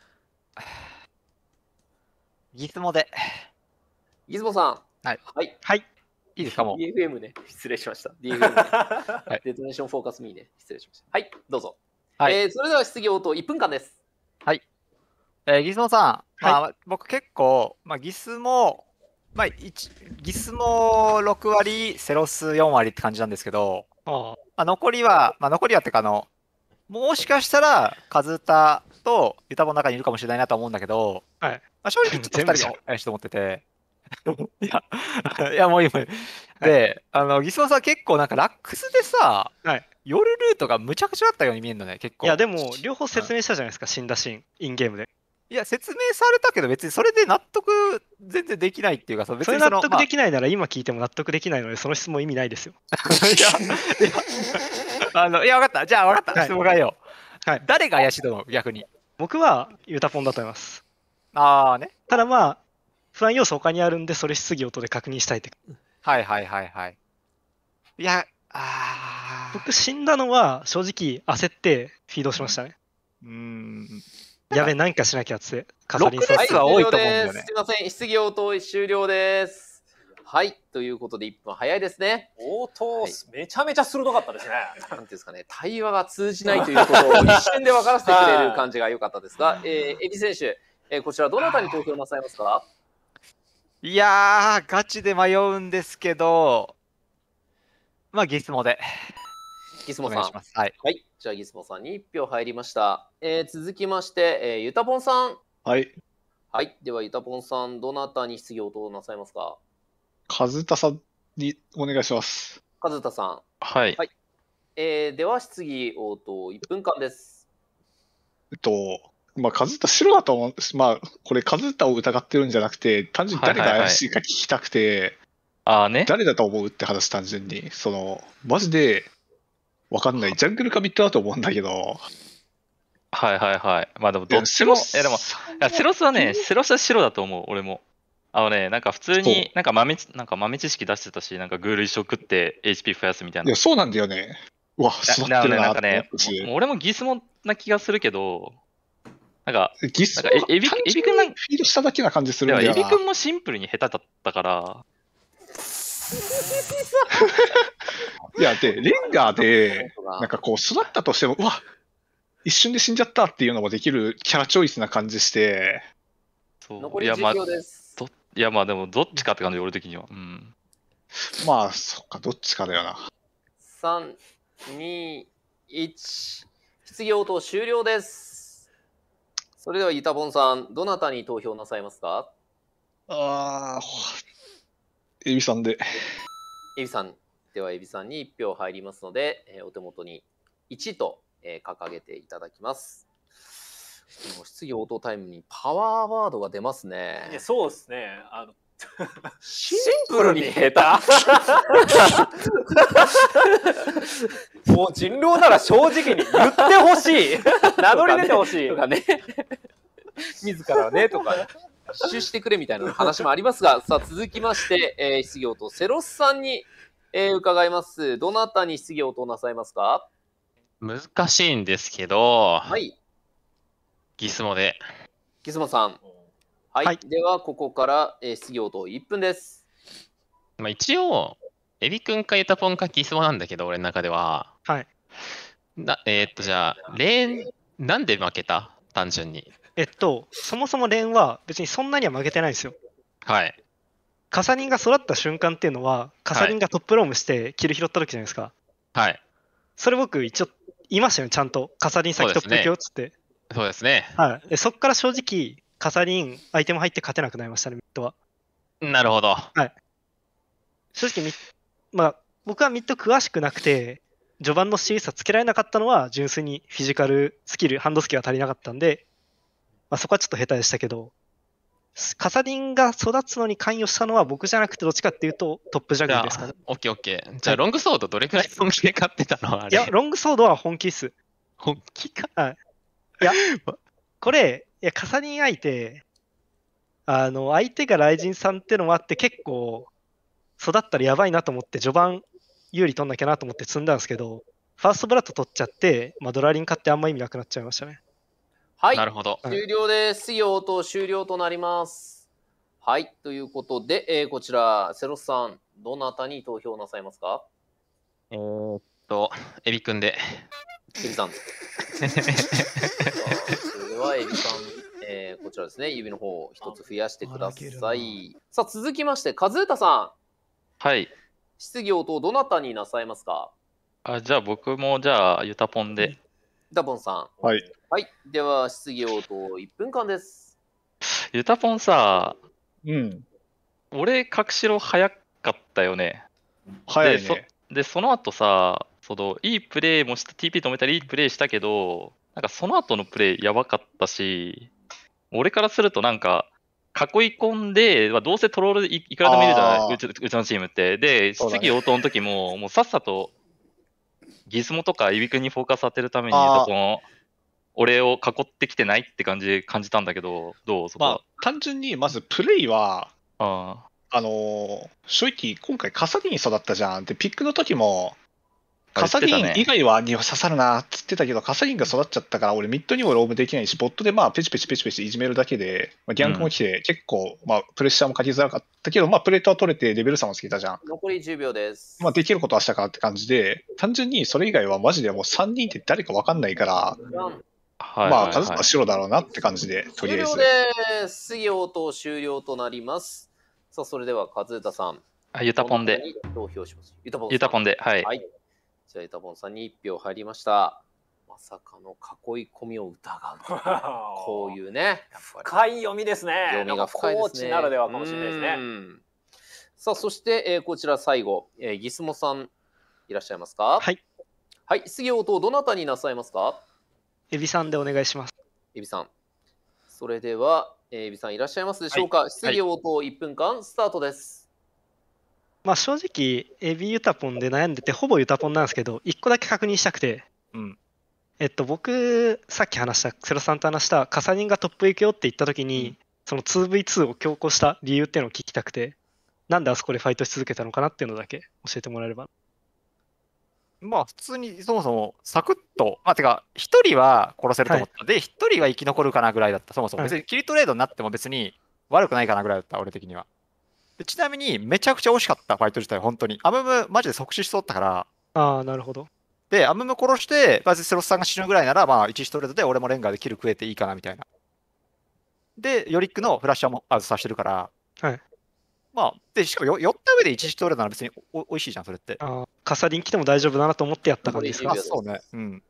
[SPEAKER 10] ギスモで。
[SPEAKER 8] ギスモさん。
[SPEAKER 10] はい。
[SPEAKER 8] はい。
[SPEAKER 10] はい。いいですかもう。
[SPEAKER 8] ディーエフエム ね。失礼しました。ディーエフエム ね。はい、デトネーションフォーカスミーね。失礼しました。はい、どうぞ。はい、えー、それでは質疑応答いっぷんかんです。
[SPEAKER 10] はい。えー、ギスモさん、はい、まあ、僕結構、まあ、ギスモ、まあ、ギスモろくわり、セロスよんわりって感じなんですけど、ああ残りは、まあ、残りはってかあの、もしかしたら、カズタとユタボの中にいるかもしれないなと思うんだけど、はい、まあ、正直ちょっとふたりが怪しいと思ってて、いや、いやもういいもういい。で、はい、あの、ギスモさん結構なんかラックスでさ、はい、夜ルートがむちゃくちゃだったように見えるのね、結構。
[SPEAKER 11] いや、でも、両方説明したじゃないですか、死んだシーン、インゲームで。
[SPEAKER 10] いや、説明されたけど、別にそれで納得全然できないっていうか、
[SPEAKER 11] そ別にそれ納得できないなら、今聞いても納得できないので、その質問意味ないですよ。いや、
[SPEAKER 10] いや、あの、いや、分かった。じゃあ分かった。質問変えよう。はい。誰が怪しいと思う、逆に。
[SPEAKER 11] 僕は、ユタポンだと思います。
[SPEAKER 10] ああね。
[SPEAKER 11] ただまあ、不安要素他にあるんで、それ質疑応答で確認したいって。
[SPEAKER 10] はいはいはいはい。いや、あ
[SPEAKER 11] 僕死んだのは正直焦ってフィードしましたね。
[SPEAKER 10] うーん。
[SPEAKER 11] やべ、何かしなきゃって。
[SPEAKER 10] ろくレスは多いと思うんだよね。
[SPEAKER 8] すいません、質疑応答終了です。はい、ということでいっぷん早いですね。
[SPEAKER 9] 応答、はい、めちゃめちゃ鋭かったですね。
[SPEAKER 8] なんていうんですかね、対話が通じないということを一瞬で分からせてくれる感じが良かったですが、えー、エビ選手、えー、こちらどなたに投票なさいますか？
[SPEAKER 10] いやー、ガチで迷うんですけど、まあ、ギスモで。
[SPEAKER 8] ギスモさん。
[SPEAKER 10] はい。
[SPEAKER 8] はい。じゃあ、ギスモさんにいっぴょう入りました。えー、続きまして、えー、ユタポンさん。
[SPEAKER 12] はい。
[SPEAKER 8] はい。では、ユタポンさん、どなたに質疑応答なさいますか？
[SPEAKER 12] カズタさんにお願いします。
[SPEAKER 8] カズタさん。
[SPEAKER 12] はい。
[SPEAKER 8] はい。えー、では、質疑応答いっぷんかんです。
[SPEAKER 12] えっと、まあ、カズタ白だと思うんです。まあ、これ、カズタを疑ってるんじゃなくて、単純に誰が怪しいか聞きたくて、はいはいはい、あね、誰だと思うって話、単純に。その、マジで、わかんない。ジャングルかミッドだと思うんだけど。
[SPEAKER 13] はいはいはい。まあでも、どっちも、いやでも、いやセロスはね、セロスは白だと思う、俺も。あのね、なんか普通に、なんか豆、なんか豆知識出してたし、なんかグール一生食って エイチピー 増やすみたいな。
[SPEAKER 12] いや、そうなんだよね。うわ、育ってるなって思ったし。
[SPEAKER 13] 俺もギスモな気がするけど、なんか、
[SPEAKER 12] ギスモ
[SPEAKER 13] なんかエビエビ君なんか、
[SPEAKER 12] フィードしただけな感じするんだよな。
[SPEAKER 13] エビ君もシンプルに下手だったから、
[SPEAKER 12] いや、で、レンガーで、なんかこう、育ったとしても、うわ、一瞬で死んじゃったっていうのもできるキャラチョイスな感じして。
[SPEAKER 13] そう、
[SPEAKER 8] 残りじゅっぴょうです。
[SPEAKER 13] いや、まあ、ど、いや、まあでも、どっちかって感じ、俺的には。うん。
[SPEAKER 12] まあ、そっか、どっちかだよな。
[SPEAKER 8] さん、に、いち。 質疑応答終了です。それではユタボンさん、どなたに投票なさいますか？
[SPEAKER 12] ああ、エビさんで。
[SPEAKER 8] エビさん。ではエビさんにいち票入りますので、えー、お手元にいちと、えー、掲げていただきます。質疑応答タイムにパワーワードが出ますね。
[SPEAKER 9] いや、そうですね。あの
[SPEAKER 8] シンプルに下
[SPEAKER 9] 手もう人狼なら正直に言ってほしい名乗り出てほしい
[SPEAKER 8] とかね
[SPEAKER 9] 自らねとか
[SPEAKER 8] 刺繍してくれみたいな話もありますが、さあ続きまして、えー、質疑応答セロスさんに、えー、伺います。どなたに質疑応答なさいますか？
[SPEAKER 14] 難しいんですけど、
[SPEAKER 8] はい、
[SPEAKER 14] ギスモで。
[SPEAKER 8] ギスモさん。はい、はい、ではここから、えー、質疑応答いっぷんです。
[SPEAKER 14] まあ一応エビくんかユタポンかギスモなんだけど、俺の中では。
[SPEAKER 11] はい。
[SPEAKER 14] なえー、っとじゃあレーンなんで負けた？単純に。
[SPEAKER 11] えっとそもそもレーンは別にそんなには負けてないんですよ。
[SPEAKER 14] はい。
[SPEAKER 11] カサリンが育った瞬間っていうのはカサリンがトップロームしてキル拾った時じゃないですか。
[SPEAKER 14] はい。
[SPEAKER 11] それ僕一応言いましたよね、ちゃんと。カサリン先トップ行くよっつって。
[SPEAKER 14] そうですね。
[SPEAKER 11] はい。でそっから正直カサリン、アイテム入って勝てなくなりましたね、ミッドは。
[SPEAKER 14] なるほど。
[SPEAKER 11] はい。正直ミッ、まあ、僕はミッド詳しくなくて、序盤の シー 差つけられなかったのは、純粋にフィジカルスキル、ハンドスキルが足りなかったんで、まあ、そこはちょっと下手でしたけど、カサリンが育つのに関与したのは僕じゃなくて、どっちかっていうと、トップジャグルですかね。
[SPEAKER 14] オッケーオッケー。じゃあ、ロングソードどれくらい本気で勝ってたの？あれ。
[SPEAKER 11] いや、ロングソードは本気っす。
[SPEAKER 14] 本気か。
[SPEAKER 11] はい。いや、これ、いや、カサリン相手、あの、相手がライジンさんってのもあって、結構、育ったらやばいなと思って、序盤、有利取んなきゃなと思って積んだんですけど、ファーストブラッド取っちゃって、まあ、ドラリン買ってあんま意味なくなっちゃいましたね。
[SPEAKER 8] はい。
[SPEAKER 14] なるほど。
[SPEAKER 8] 終了です。質疑応答終了となります。はい。ということで、えー、こちら、セロスさん、どなたに投票なさいますか？
[SPEAKER 14] えー、っと、エビくんで。
[SPEAKER 8] エビさん。それでは、エビさん、えー、こちらですね、指の方を一つ増やしてください。さあ、続きまして、和歌さん。
[SPEAKER 14] はい。
[SPEAKER 8] 質疑応答、どなたになさいますか？
[SPEAKER 14] あ、じゃあ僕も、じゃあ、ユタポンで。
[SPEAKER 8] ユタポンさん。
[SPEAKER 12] はい。
[SPEAKER 8] はい。では、質疑応答いっぷんかんです。
[SPEAKER 14] ユタポンさ、
[SPEAKER 12] うん。
[SPEAKER 14] 俺、角白早かったよね。
[SPEAKER 12] 早いね。
[SPEAKER 14] で、そでその後さ、そのいいプレーもした、ティーピー 止めたりいいプレーしたけど、なんかその後のプレーやばかったし、俺からするとなんか、囲い込んで、まあ、どうせトロールいいくらでもいるじゃない、うち、うちのチームって。で、質疑応答の時も、もうさっさと、ギスモとかイビ君にフォーカス当てるために、その、俺を囲ってきてないって感じ、感じたんだけど、どうそこは。
[SPEAKER 12] まあ、単純に、まずプレイは、
[SPEAKER 14] あ
[SPEAKER 12] あのー、正直、今回カサディン育ったじゃん。で、ピックの時も、カサディン以外はには刺さるなっつってたけど、カサディンが育っちゃったから、俺ミッドにもロームできないし、ボットでまあペチペチペチペチいじめるだけで、まあ、ギャンクも来て、結構、まあプレッシャーもかけづらかったけど、まあプレートは取れてレベル差もつけたじゃん。
[SPEAKER 8] 残りじゅうびょうです。
[SPEAKER 12] まあできることはしたかって感じで、単純にそれ以外はマジでもうさんにんって誰か分かんないから、まあ数は白だろうなって感じで、とりあえず。
[SPEAKER 8] 終了です。質疑応答終了となります。さあ、それでは和歌さん。
[SPEAKER 14] あ、ユタポンで。
[SPEAKER 8] 投票します。ユタポン
[SPEAKER 14] ユタポンで、はい。
[SPEAKER 8] はい。じゃあ、ユタポンさんにいち票入りました。まさかの囲い込みを疑う。こういうね。
[SPEAKER 9] 深い読みですね。
[SPEAKER 8] 読みが深いですね。
[SPEAKER 9] コーチならではかもしれないですね。
[SPEAKER 8] さあ、そして、えー、こちら最後、えー、ギスモさん、いらっしゃいますか？
[SPEAKER 11] はい。
[SPEAKER 8] はい。質疑応答、どなたになさいますか？
[SPEAKER 11] エビさんでお願いします。
[SPEAKER 8] エビさん。それでは、エビさんいらっしゃいますでしょうか？はい、質疑応答いっぷんかんスタートです。
[SPEAKER 11] まあ正直、エビユタポンで悩んでて、ほぼユタポンなんですけど、いっこだけ確認したくて、
[SPEAKER 10] うん、
[SPEAKER 11] えっと、僕、さっき話した、セロさんと話した、カサニンがトップ行くよって言ったときに、うん、その ツーブイツー を強行した理由っていうのを聞きたくて、なんであそこでファイトし続けたのかなっていうのだけ教えてもらえれば。
[SPEAKER 10] まあ普通にそもそもサクッと、まあてか、一人は殺せると思ったので、一、はい、人は生き残るかなぐらいだった、そもそも。別にキルトレードになっても別に悪くないかなぐらいだった、俺的には。でちなみに、めちゃくちゃ惜しかった、ファイト自体、本当に。アムム、マジで即死しそうだったから。
[SPEAKER 11] ああ、なるほど。
[SPEAKER 10] で、アムム殺して、まずセロスさんが死ぬぐらいなら、まあ、いちストレートで俺もレンガーでキル食えていいかなみたいな。で、ヨリックのフラッシャーもアウトさせてるから、
[SPEAKER 11] はい。
[SPEAKER 10] まあ、で、しかも寄った上でいちストレートなら別におおいしいじゃん、それって。
[SPEAKER 11] ああ、カサリン来ても大丈夫だなと思ってやった感じですか？
[SPEAKER 10] あ、そうね。うん。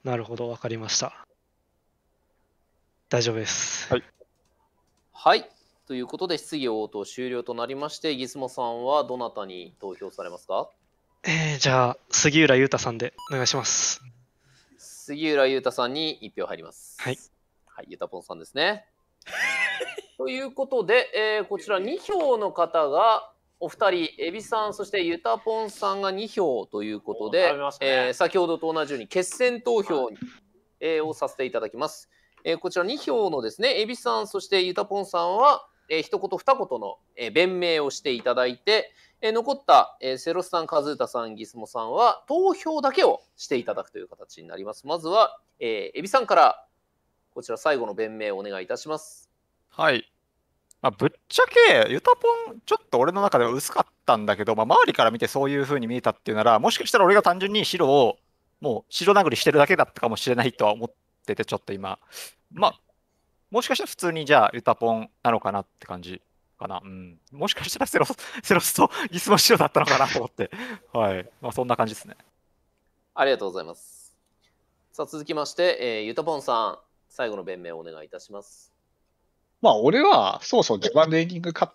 [SPEAKER 11] なるほど、わかりました。大丈夫です。
[SPEAKER 12] はい。
[SPEAKER 8] はい。ということで、質疑応答終了となりまして、ギスモさんはどなたに投票されますか？
[SPEAKER 11] えー、じゃあ、杉浦優太さんでお願いします。
[SPEAKER 8] 杉浦優太さんにいち票入ります。
[SPEAKER 11] はい。
[SPEAKER 8] はい、ゆたぽんさんですね。ということで、えー、こちらに票の方がお二人、エビさん、そしてゆたぽんさんがに票ということで、ねえー、先ほどと同じように決選投票に、えー、をさせていただきます。えー、こちらに票のですね、エビさん、そしてゆたぽんさんは、えー、一言二言の、えー、弁明をしていただいて、えー、残った、えー、セロスさん、カズータさん、ギスモさんは投票だけをしていただくという形になります。まずは、えー、エビさんからこちら最後の弁明をお願いいたします。
[SPEAKER 10] はい。まあ、ぶっちゃけ、ユタポン、ちょっと俺の中では薄かったんだけど、まあ、周りから見てそういう風に見えたっていうなら、もしかしたら俺が単純に白を、もう白殴りしてるだけだったかもしれないとは思ってて、ちょっと今。まあ、もしかしたら普通にじゃあユタポンなのかなって感じかな。うん。もしかしたらセロス、セロスとギスも白だったのかなと思って。はい。まあ、そんな感じですね。
[SPEAKER 8] ありがとうございます。さあ、続きまして、えー、ユタポンさん、最後の弁明をお願いいたします。
[SPEAKER 12] まあ、俺は、そもそも序盤でエンディング買って、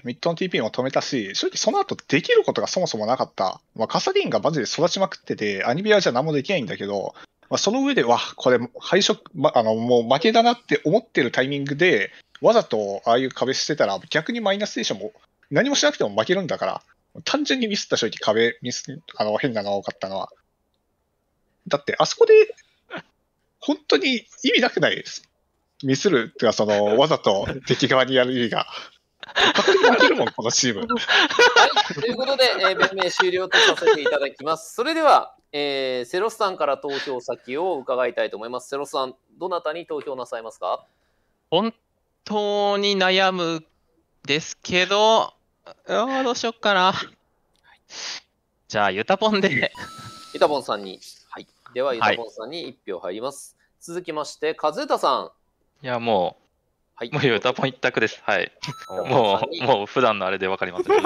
[SPEAKER 12] ミッドの ティーピー も止めたし、正直その後できることがそもそもなかった。まあ、カサディンがマジで育ちまくってて、アニビアじゃ何もできないんだけど、まあ、その上で、わ、これ、敗色、ま、あの、もう負けだなって思ってるタイミングで、わざとああいう壁してたら、逆にマイナスステーションも、何もしなくても負けるんだから、単純にミスった正直壁、ミス、あの、変なのが多かったのは。だって、あそこで、本当に意味なくないです。ミスるっていうか、その、わざと敵側にやる意味が。勝手に負けるもん、このチーム。
[SPEAKER 8] はい、ということで、えー、弁明終了とさせていただきます。それでは、えー、セロスさんから投票先を伺いたいと思います。セロスさん、どなたに投票なさいますか？
[SPEAKER 15] 本当に悩むですけど、あどうしよっかな。じゃあ、ユタポンで。
[SPEAKER 8] ユタポンさんに。はい。では、ユタポンさんにいち票入ります。はい、続きまして、カズータさん。
[SPEAKER 13] いや、もう、はい、もうユタポン一択です。はい。もう、もう普段のあれでわかります。はい、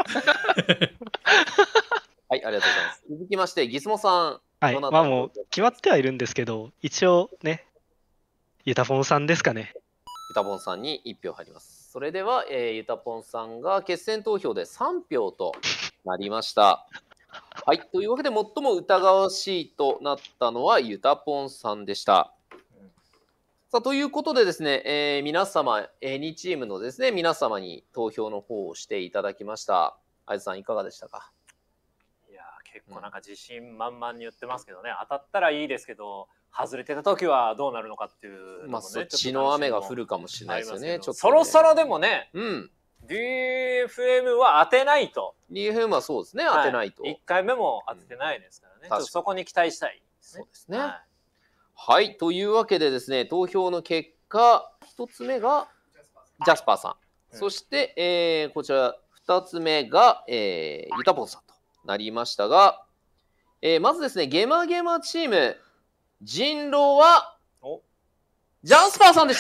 [SPEAKER 8] ありがとうございます。続きまして、ギスモさん。
[SPEAKER 11] はい、まあもう決まってはいるんですけど、一応ね、ユタポンさんですかね。
[SPEAKER 8] ユタポンさんにいち票入ります。それでは、えー、ユタポンさんが決選投票でさん票となりました。はい、というわけで最も疑わしいとなったのはユタポンさんでした。さあということでですね、えー、皆様、えー、にチームのですね、皆様に投票の方をしていただきました。あいつさん、いかがでしたか？
[SPEAKER 9] いや結構なんか自信満々に言ってますけどね、当たったらいいですけど、外れてた時はどうなるのかっていうのもね、
[SPEAKER 8] まあ、血の雨が降るかもしれないですよね。ちょっとね
[SPEAKER 9] そろそろでもね、
[SPEAKER 8] うん、
[SPEAKER 9] ディーエフエム は当てないと。
[SPEAKER 8] ディーエフエム はそうですね、当てないと。
[SPEAKER 9] はい、いっかいめも当ててないですからね。うん、ちょっとそこに期待したいですね。
[SPEAKER 8] そうですね。はいはい。というわけでですね、投票の結果、ひとつめがジャスパーさん。うん、そして、えー、こちらふたつめが、えー、ユタポンさんとなりましたが、えー、まずですね、ゲマゲマチーム、人狼は、ジャスパーさんでした。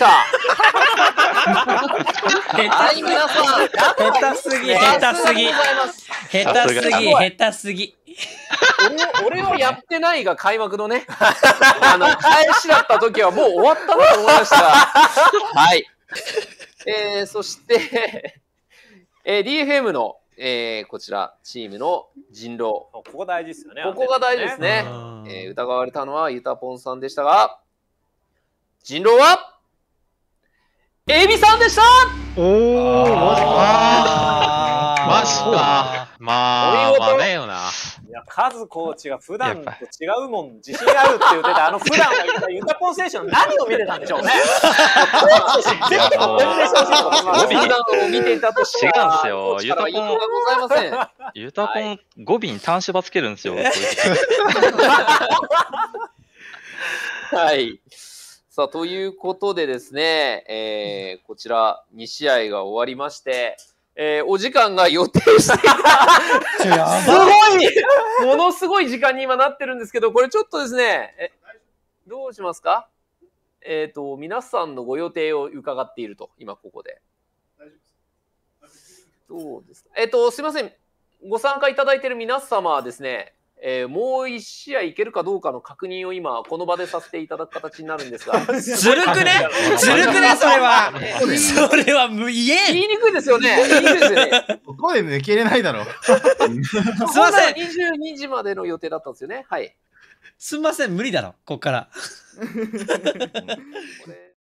[SPEAKER 8] はい、皆さん。
[SPEAKER 1] 下手すぎ、下手すぎ。下手すぎ、下手すぎ。
[SPEAKER 8] 俺はやってないが開幕のね、あの、返しだった時はもう終わったなと思いましたが、はい。えー、そして、えー、ディーエフエム の、えー、こちら、チームの人狼。
[SPEAKER 9] ここ大事ですよね。
[SPEAKER 8] ここが大事ですね。えー、疑われたのはユタポンさんでしたが、人狼は、エビさんでした。
[SPEAKER 11] おー、マジ
[SPEAKER 15] か。マジか。まあ、まあねよな。
[SPEAKER 9] いや、カズコーチが普段と違うもん、自信あるって言ってた、あの普段は言ったユタポン選手の何を見てたんでしょうね。
[SPEAKER 8] 普段を見ていたとして
[SPEAKER 13] は違うんですよ。ユタポン、ユタポン語尾に単芝つけるんですよ。
[SPEAKER 8] はい。さあ、ということでですね、えー、こちらに試合が終わりまして、えー、お時間が予定していたすごいものすごい時間に今なってるんですけど、これちょっとですね、えどうしますか？えっと、皆さんのご予定を伺っていると、今ここで。どうですか？えっと、すいません。ご参加いただいている皆様はですね、 えー、もういち試合いけるかどうかの確認を今この場でさせていただく形になるんですが
[SPEAKER 1] ずるくねずるくねそれはそれは無言えん
[SPEAKER 8] 言いにくいですよね言いにくいですよね
[SPEAKER 2] ここで抜けれないだろ
[SPEAKER 1] すいません
[SPEAKER 8] にじゅうにじまでの予定だったんですよねはい
[SPEAKER 1] すいません無理だろこっから
[SPEAKER 8] これ